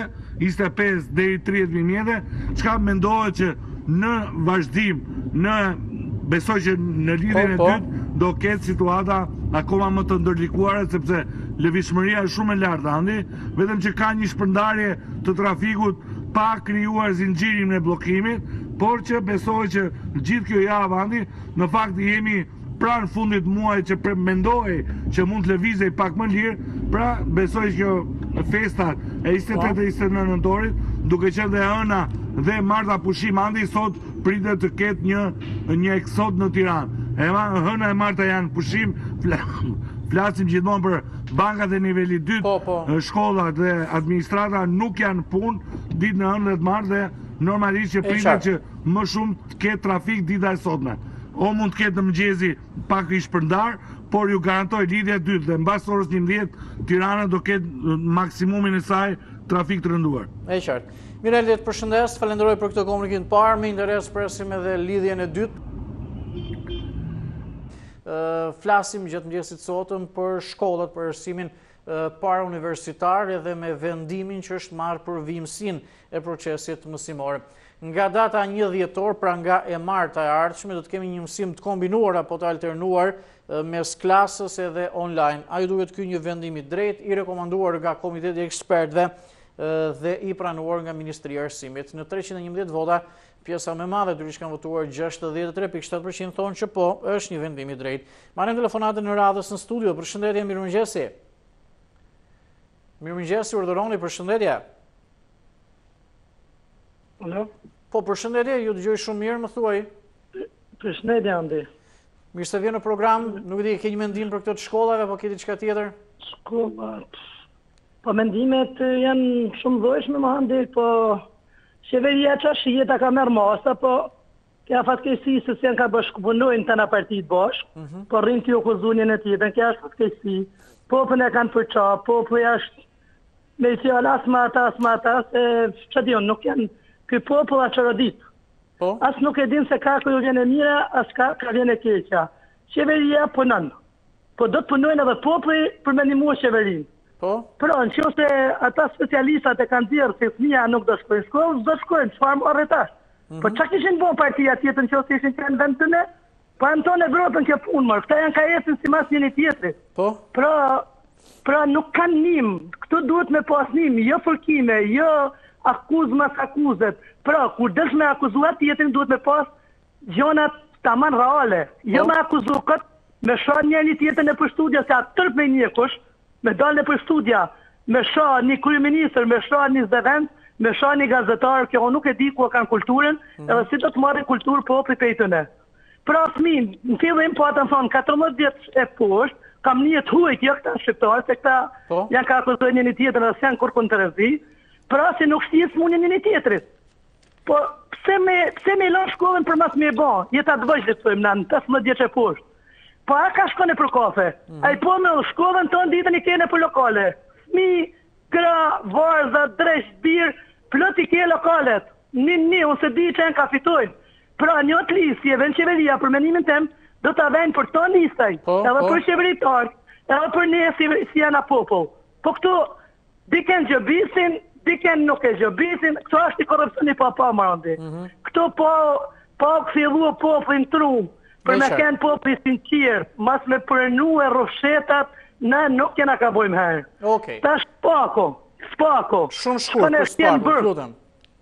25 deri 30.000 mjete, çka mendohet që në vazhdim, besoj që në lidhjen e dytë do ketë situata akoma më të ndërlikuara sepse lëvizshmëria është shumë e lartë andi, vetëm që ka një shpërndarje të trafikut pa krijuar zinxhirin e bllokimit, por që besoj që gjithë kjo javë andi, në fakt jemi pranë fundit muajit që mendoj që mund të lëvizej pak më lirë, pra besoj që festat e 28 e 29 nëntorit, duke qenë dhe ëna dhe marta pushim andi, sot pritet të ketë një eksod në Tiranë. Hëna e marta janë pushim, flasim gjithmonë për bankat e nivelit 2, shkollat dhe administrata nuk janë punë ditën e hënë dhe të martë dhe normalisht që pritet që më shumë të ketë trafik dita e sotme. O mund të ketë në mëngjesi pak i shpërndar, por ju garantoj lidhja e dytë dhe mbas orës 11 Tirana do ketë maksimumin e saj trafik të rënduar. E qartë. Mirë, të përshëndes, falenderoj për këtë komunikim të parë, me interes presim edhe lidhjen e dytë. Flasim gjatë mëngjesit sotëm për shkollat, për arsimin para universitar edhe me vendimin që është marrë për vimësinë e procesit mësimor. Nga data 1 dhjetor, pra nga e marta e ardhshme, do të kemi një mësim të kombinuar apo të alternuar mes klasës edhe online. Ai duhet ky një vendim i drejtë, i rekomanduar nga Komiteti i Ekspertëve dhe i pranuar nga Ministria e Arsimit. Në 311 vota, pjesa më e madhe tyre që kanë votuar 63.7% thonë që po, është një vendim i drejtë. Marrim telefonatën në radhës në studio. Përshëndetje, mirëmëngjesi. Mirëmëngjesi, urdhëroni, përshëndetje. Alo? Po, përshëndetje, ju dëgjoj shumë mirë, më thuaj. Përshëndetje, Andi. Mirë se vjen në program, nuk e di, ke një mendim për këto të shkollave, apo ke diçka tjetër? Shkollat. Po mendimet janë shumë dhojshme, më Andi, po qeveria qashije ta ka merë masa, po kja fatkeqësi se janë ka bashkëpunojnë të në partit bashkë, po rrinë të jo kuzunjën e tjetën, kja është fatkeqësi. Popën e kanë përqa, popën është me i fjallë asma ata, se që dion, nuk janë këj popull a qërodit. As nuk e din se ka këju vjen e mira, as ka vjen e keqja. Qeveria punën. Po do të punojnë edhe populli për me ndihmu qeverinë. Pra, nëse ata specialistat e kanë dhirë se fëmija nuk do shkojnë shkollë, do shkojnë, çfarë morë tash. Po çka kishin bën partia tjetër nëse ishin kanë vend të ne? Pa në tonë e grotën kjo punë, mërë. Këta janë ka esin si mas njëni tjetëri. Po? Pra nuk kanë njëm. Këtu duhet me pas njëm, jo fërkime, jo akuz mas akuzet. Pra, kur dësh me akuzuat tjetërin, duhet me pas gjonat taman reale. Jo me akuzu këtë, me shoh njëni tjetërin e për studia, se atë tërp me një kush, me dalën e për studia, me shoh një kryeministër, me shoh një zëvend, me shoh një gazetar, kjo nuk e di ku e kanë kulturën, edhe si do të marrin kulturë populli pejtëne. Pra fëmin, në fillim po atë më thonë 14 vjeç e poshtë, kam një të huajt jo këta shqiptarë, se këta janë ka akuzojnë njëni tjetër dhe se janë kur kontrëzi, pra se nuk shtisë mu njëni tjetërit. Po pse me lanë shkollën për mas me e ba, jeta të vëzhë të thëjmë në 15 vjeç e poshtë. Po a ka shkone për kafe, a i po me shkollën tonë ditën i kene për lokale. Mi, gra, varza, dresh, birë, plët i ke lokalet. Një, unë se di që janë ka fitojnë. Pra një të lisë, si e ven qeveria, për menimin tem, do të avenë për të listaj, edhe për qeveritarë, edhe për ne si janë a popull. Po këtu, diken gjëbisin, diken nuk e gjëbisin, këtu është i korupcioni pa marandi. Këtu po këfilua popullin trumë, për me kenë popullin sinqirë, mas me përnu e rofshetat, ne nuk jena ka bojmë herë. Ta spako. Shumë shkur për spako, lutem.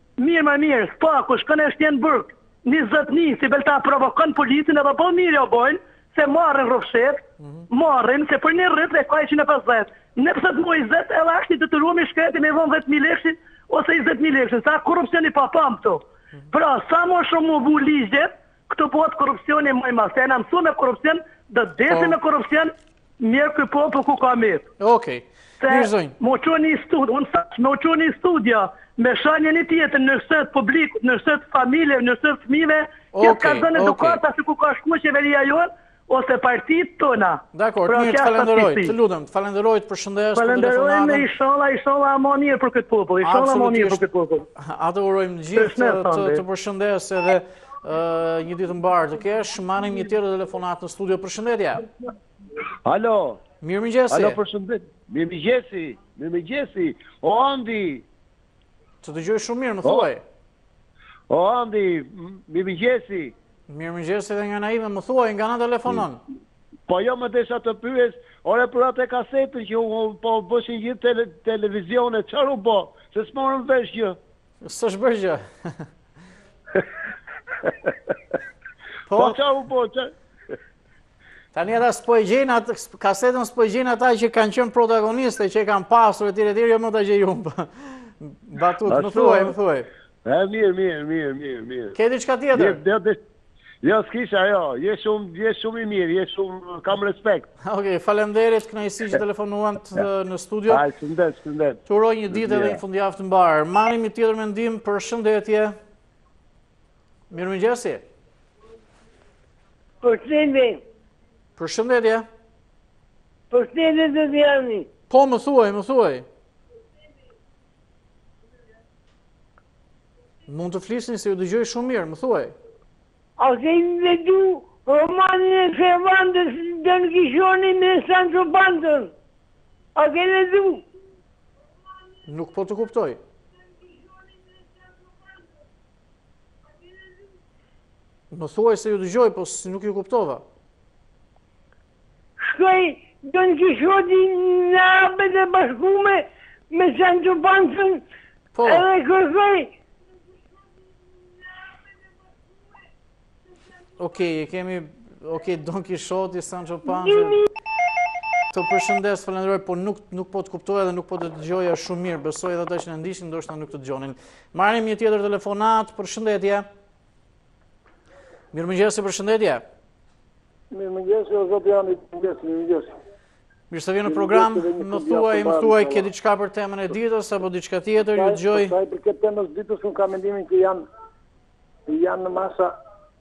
Mirë, spako, shkone është jenë bërk. 21, si belta provokon policin edhe po mirë o bojnë, se marrin rofshet, marrin, se për një rrit e ka 150. Ne pësët mu 20, edhe ashtë i të të ruemi shkreti me vonë 10.000 lekshin, ose 20.000 lekshin, sa korupcioni pa pam këtu. Pra, sa më shumë mu vu ligjet, këtu po të korupcioni më i mas. Se e në mësu me korupcion, dhe desi me korupcion, mirë këj po për ku ka mirë. Okej, mirë zonjë. Mo që një studia, me shanje një tjetër në sëtë publik, në sëtë familje, në sëtë fmive, kjo ka zënë edukata si ku ka shku qeveria jonë, ose partit tona. Dakor, mirë, të falenderoj, të ludëm, të falenderoj të përshëndes për telefonatën. Falenderoj me ishala ma mirë për këtë popull, Atë urojmë gjithë të përshëndes edhe një ditë mbarë të kesh, manim një tjerë telefonat në studio, përshëndetja. Alo. Mirë mëngjesi. Alo, përshëndet. Mirë mëngjesi. O Andi. Të të gjoj shumë mirë, më thuaj. O Andi, mirë mëngjesi. Mirë mëngjesi dhe nga naive, më thuaj, nga na telefonon. Po jo më desha të pyes, ore për atë kasetën që po bëshin gjithë televizione, qërë u bo, se s'morën vesh gjë. Së shbërë gjë. Po qërë u bo, qërë? Tani edhe kasetën s'po i gjenë ata që kanë qënë protagoniste, që i kanë pasur e tire, jo më të gjejumë. Batut, më thuaj. Mirë. Ke diçka tjetër? Jo, s'kisha, jo. Je shumë i mirë, kam respekt. Okej, falemderit, kënaqësi që telefonuan në studio. Aj, shëndet. Të uroj një ditë edhe një fundjavë të mbarë. Manim një tjetër mendim për shëndetje. Mirëmëngjesi. Përshëndetje. Përshëndetje të djani. Po, më thuaj. Mund të flisni se ju dëgjoj shumë mirë, më thuaj. A keni vedu romanin e Cervantes Don Quixote me Sancho Panza? A keni vedu? Nuk po të kuptoj. Më thuaj se ju dëgjoj, po nuk ju kuptova. Shkoj Don Quixote në Arabet e Bashkume me Sancho Panza edhe kërkoj. Okej, Don Quixote, Sancho Panza. Të përshëndes, falenderoj, po nuk po të kuptoja dhe nuk po të dëgjoja shumë mirë. Besoj edhe ata që në ndishin, ndoshta nuk të dëgjonin. Marrim një tjetër telefonat, përshëndetje. Mirëmëngjesi, përshëndetje. Mirëmëngjesi, o zot Jani, mirëmëngjesi. Mirë se vjen në program, më thuaj, ke diçka për temën e ditës, apo diçka tjetër, ju dëgjoj. Për këtë temës ditës, unë ka mendimin që janë në masa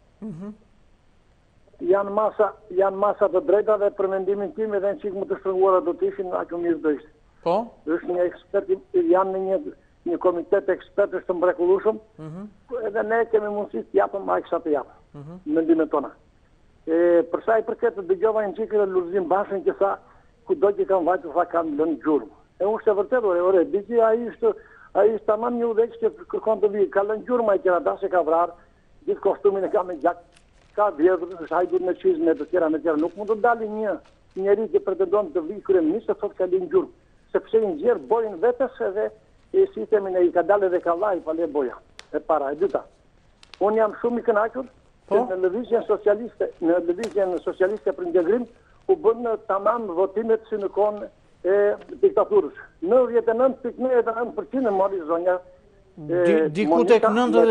janë masa të drejtave për mendimin tim edhe në qikë më të shtrënguara do të ishin aqë mirë do ishte. Po? Është një ekspert, janë në një komitet ekspertës të mrekullueshëm, edhe ne kemi mundësi të japëm aq sa të japëm, mendimet tona. Përsa i përket të dëgjova një qikë dhe Lulzim Bashën që sa kudo që kanë vajtë sa kanë lënë gjurmë. E unë shte vërtet, ore, diki a ishtë tamam një udheq që kërkon të vijë, ka lënë gjurmë a i kjera da se ka vrarë, gjithë kostumin e ka me gjak, s'ka vjedhur, është hajdur me qizme të tjera me tjera. Nuk mund të dali një njeri që pretendon të vi kryeminist të thotë ka linë gjurmë, sepse i nxjerr bojën vetes edhe sistemin e i ka dalë edhe ka llaj pa le boja. E para, e dyta. Unë jam shumë i kënaqur se në lëvizjen socialiste për integrim u bën tamam votimet si në kohën e diktaturës. 99.99% mori zonja. Diku tek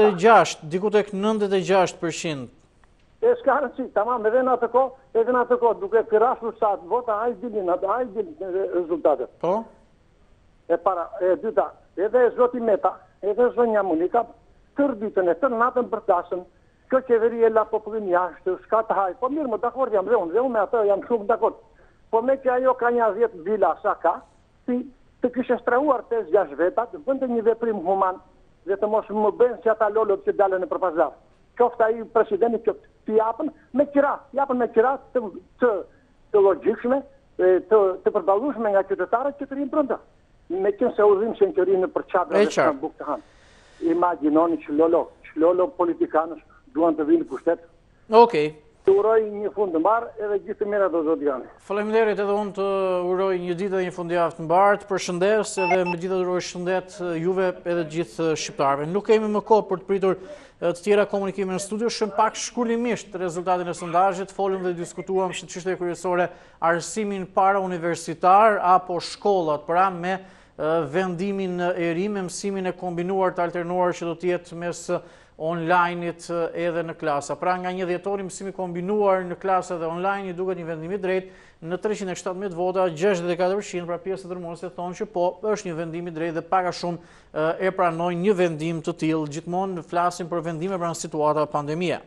96%. E s'ka rëndësi, tamam, edhe në atë kohë, duke firasur sa të vota, a i dilin rezultatet. Po? E para, e dyta, edhe zoti Meta, edhe zonja Monika, tërë ditën e tërë natën për tasën, kjo qeveri e la popullin jashtë, s'ka të hajë. Po mirë, më dakord jam dhe unë me atë jam shumë dakord. Po me që ajo ka një 10 vila sa ka, të kishë strehuar 5-6 vetat, bënde një veprim human, dhe të mos më bënë si ata lolot që dalën e për pazar. Qofta i presidenti që të japën me qira të logjikshme, të përballueshme nga qytetarët që të rinë brenda. Me qenë se udhim që në qërinë për qadra dhe të bukë të hanë. Imaginoni që lolo politikanës duan të vinë pushtet. Okej. Të uroj një fund të mbarë edhe gjithë të mira do zotë janë. Faleminderit edhe unë të uroj një ditë dhe një fundjavë të mbarë, të përshëndes edhe me gjithë të uroj shëndet juve edhe gjithë shqiptarëve. Nuk kemi më kohë për të pritur të tjera komunikime në studio, shumë pak shkurlimisht rezultatin e sondazhit, folëm dhe diskutuam se çështja kryesore arsimin para universitar apo shkollat, pra me vendimin e ri me mësimin e kombinuar të alternuar që do të jetë mes online-it edhe në klasa. Pra nga 1 dhjetori mësimi kombinuar në klasa dhe online i duket një vendim i drejtë. Në 317 vota, 64%, pra pjesë të dërmuese thonë që po, është një vendim i drejtë dhe pak a shumë e pranojnë një vendim të tillë. Gjithmonë flasim për vendime pranë situata pandemie.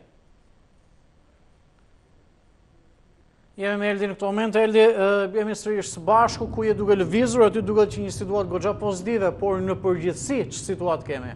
Jemi me Eldi në këto moment. Eldi, jemi sërish së bashku, ku je duke lëvizur, aty duket që një situatë goxha pozitive, por në përgjithësi që situatë kemi?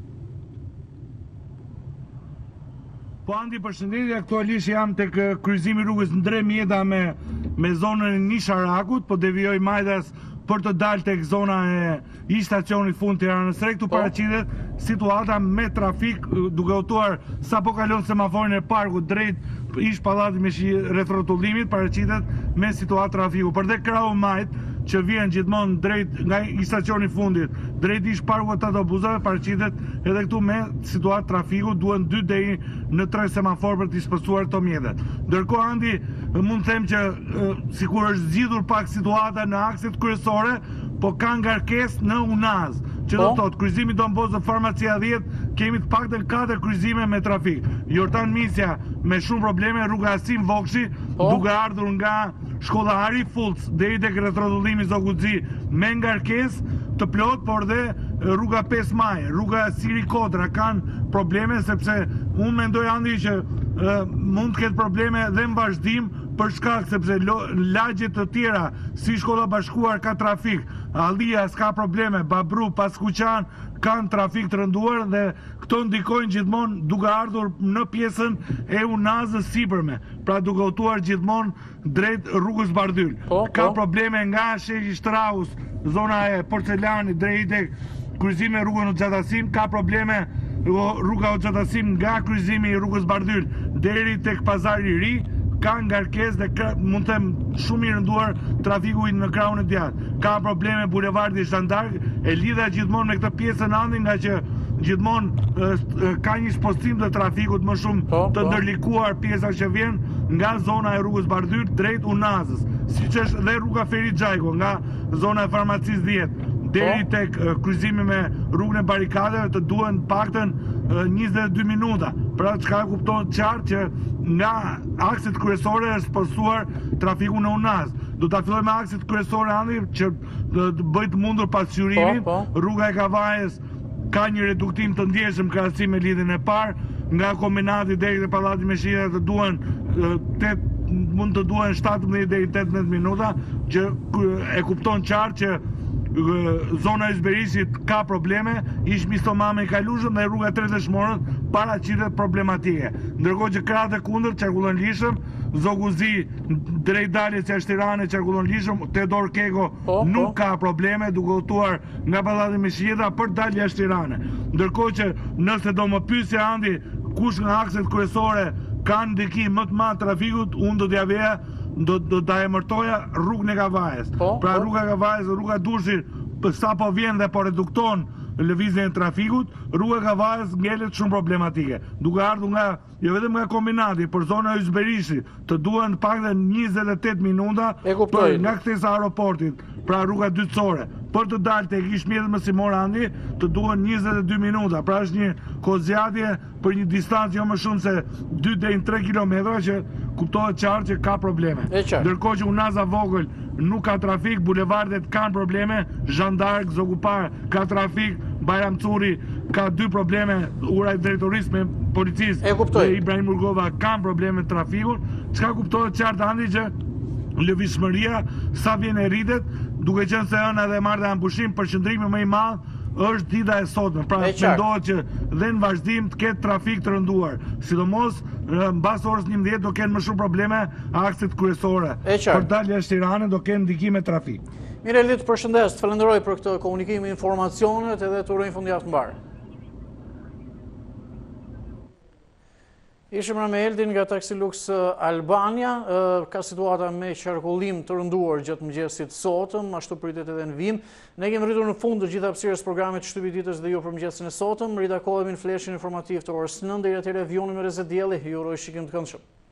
Po Andi, përshëndetje, aktualisht jam tek kryqëzimi rrugës Ndre Mjeda me zonën e Nisharakut, po devijoj majtas për të dalë tek zona e i stacionit fund Tiranës Re. Këtu paraqitet situata me trafik duke udhëtuar sapo kalon semaforin e parkut drejt ish pallatit me rrethotullimit, paraqitet me situatë trafiku. Për dhe krahu majt që vjen gjithmonë drejt nga i stacioni fundit, drejt ish parkut të autobusave, paraqitet edhe këtu me situatë trafiku, duhen 2 deri në 3 semafor për të dispozituar këto mjetet. Ndërkohë Andi, mund të them që sikur është zgjidhur pak situata në akset kryesore, po ka ngarkesë në Unaz, që do të thotë kryqëzimi Don Bosco Farmacia 10, kemi të paktën 4 kryqëzime me trafik. Jortan Misja me shumë probleme, rruga Asim Vokshi, duke ardhur nga shkolla Ari Fulc deri tek rrethrotullimi Zoguxhi me ngarkesë të plot, por dhe rruga 5 Maj, rruga Siri Kodra kanë probleme, sepse unë mendoj Andi që mund të ketë probleme dhe në vazhdim për shkak sepse lagjet të tjera si Shkolla Bashkuar ka trafik, Allia s'ka probleme, Babru, Paskuqan kanë trafik të rënduar dhe këto ndikojnë gjithmonë duke ardhur në pjesën e Unazës sipërme, pra duke udhëtuar gjithmonë drejt rrugës Bardhyl. Ka probleme nga Sheshi Shtraus, zona e Porcelanit drejt tek kryqëzimi rrugën Xhatasim, ka probleme rruga Xhatasim nga kryqëzimi i rrugës Bardhyl deri tek Pazari i Ri, ka ngarkesë dhe mund të them shumë i rënduar trafiku në krahun e djathtë. Ka probleme bulevardi Zhandark, e lidha gjithmonë me këtë pjesën Andi, nga që gjithmonë ka një spostim të trafikut më shumë të ndërlikuar pjesa që vjen nga zona e rrugës Bardhyl drejt Unazës, siç është dhe rruga Feri Xhajko nga zona e Farmacisë 10 deri tek kryqëzimi me rrugën e barikadeve të duhen paktën 22 minuta. Pra çka kupton qartë që nga akset kryesore është spostuar trafiku në Unaz. Do ta filloj me akset kryesore Andi që bëj të mundur pasqyrimin. Rruga e Kavajës ka një reduktim të ndjeshëm krahasim me lidhjen e parë, nga kombinati deri te pallati me shira të duhen mund të duhen 17 deri 18 minuta, që e kupton qartë që zona e Zberisit ka probleme, ish Mistomame i kalushëm dhe rruga 3 Dëshmorët paraqitet problematike. Ndërkohë që krahët e kundërt qarkullon lishëm, Zoguxhi drejt daljes jashtë Tiranës qarkullon lishëm, Teodor Keko nuk ka probleme duke udhëtuar nga pallati me shijeta për dalë jashtë Tiranës. Ndërkohë që nëse do më pyesë Andi kush nga akset kryesore ka ndikim më të madh trafikut, unë do t'ja veja, do t'a emërtoja rrugën e Kavajës. Pra rruga e Kavajës, rruga Durrësit, sa po vjen dhe po redukton lëvizjen e trafikut, rruga e Kavajës ngelet shumë problematike. Duke ardhur nga, jo vetëm nga kombinati, për zona Yzberishi, të duhen pakëtën 28 minuta për nga kthesa e aeroportit, pra rruga dytësore. Për të dalë tek ish mjetet më Simon Randi, të duhen 22 minuta. Pra është një kozjatje për një distancë jo më shumë se 2 deri në 3 kilometra që kuptohet qartë që ka probleme. Ndërkohë që Unaza Vogël nuk ka trafik, bulevardet kanë probleme, Zhandark, Zogupar ka trafik, Bajram Curi ka 2 probleme, ura e drejtorisë me policisë dhe Ibrahim Urgova kanë probleme të trafikut, çka kuptohet qartë Andi që lëvizshmëria sa vjen e rritet, duke qenë se ëna dhe marrë ambushim, përqendrimi më i madh është dita e sotme. Pra mendohet që dhe në vazhdim të ketë trafik të rënduar. Sidomos mbas orës 11 do kenë më shumë probleme akset kryesore. Për dalë jashtë Tiranës do kenë ndikime trafik. Mirë Elit, përshëndes, të falenderoj për këtë komunikim, informacionet edhe të urojmë fundjavë të mbarë. Ishim me Eldin nga Taxilux Albania, ka situata me qarkullim të rënduar gjatë mëngjesit sotëm, ashtu pritet edhe në vim. Ne kemi rritur në fund të gjitha hapësirës programit Shtypi ditës dhe ju për mëngjesin e sotëm. Ritakohemi në fleshin informativ të orës 9 deri atëherë vjoni me Rezet Dielli, ju uroj shikim të këndshëm.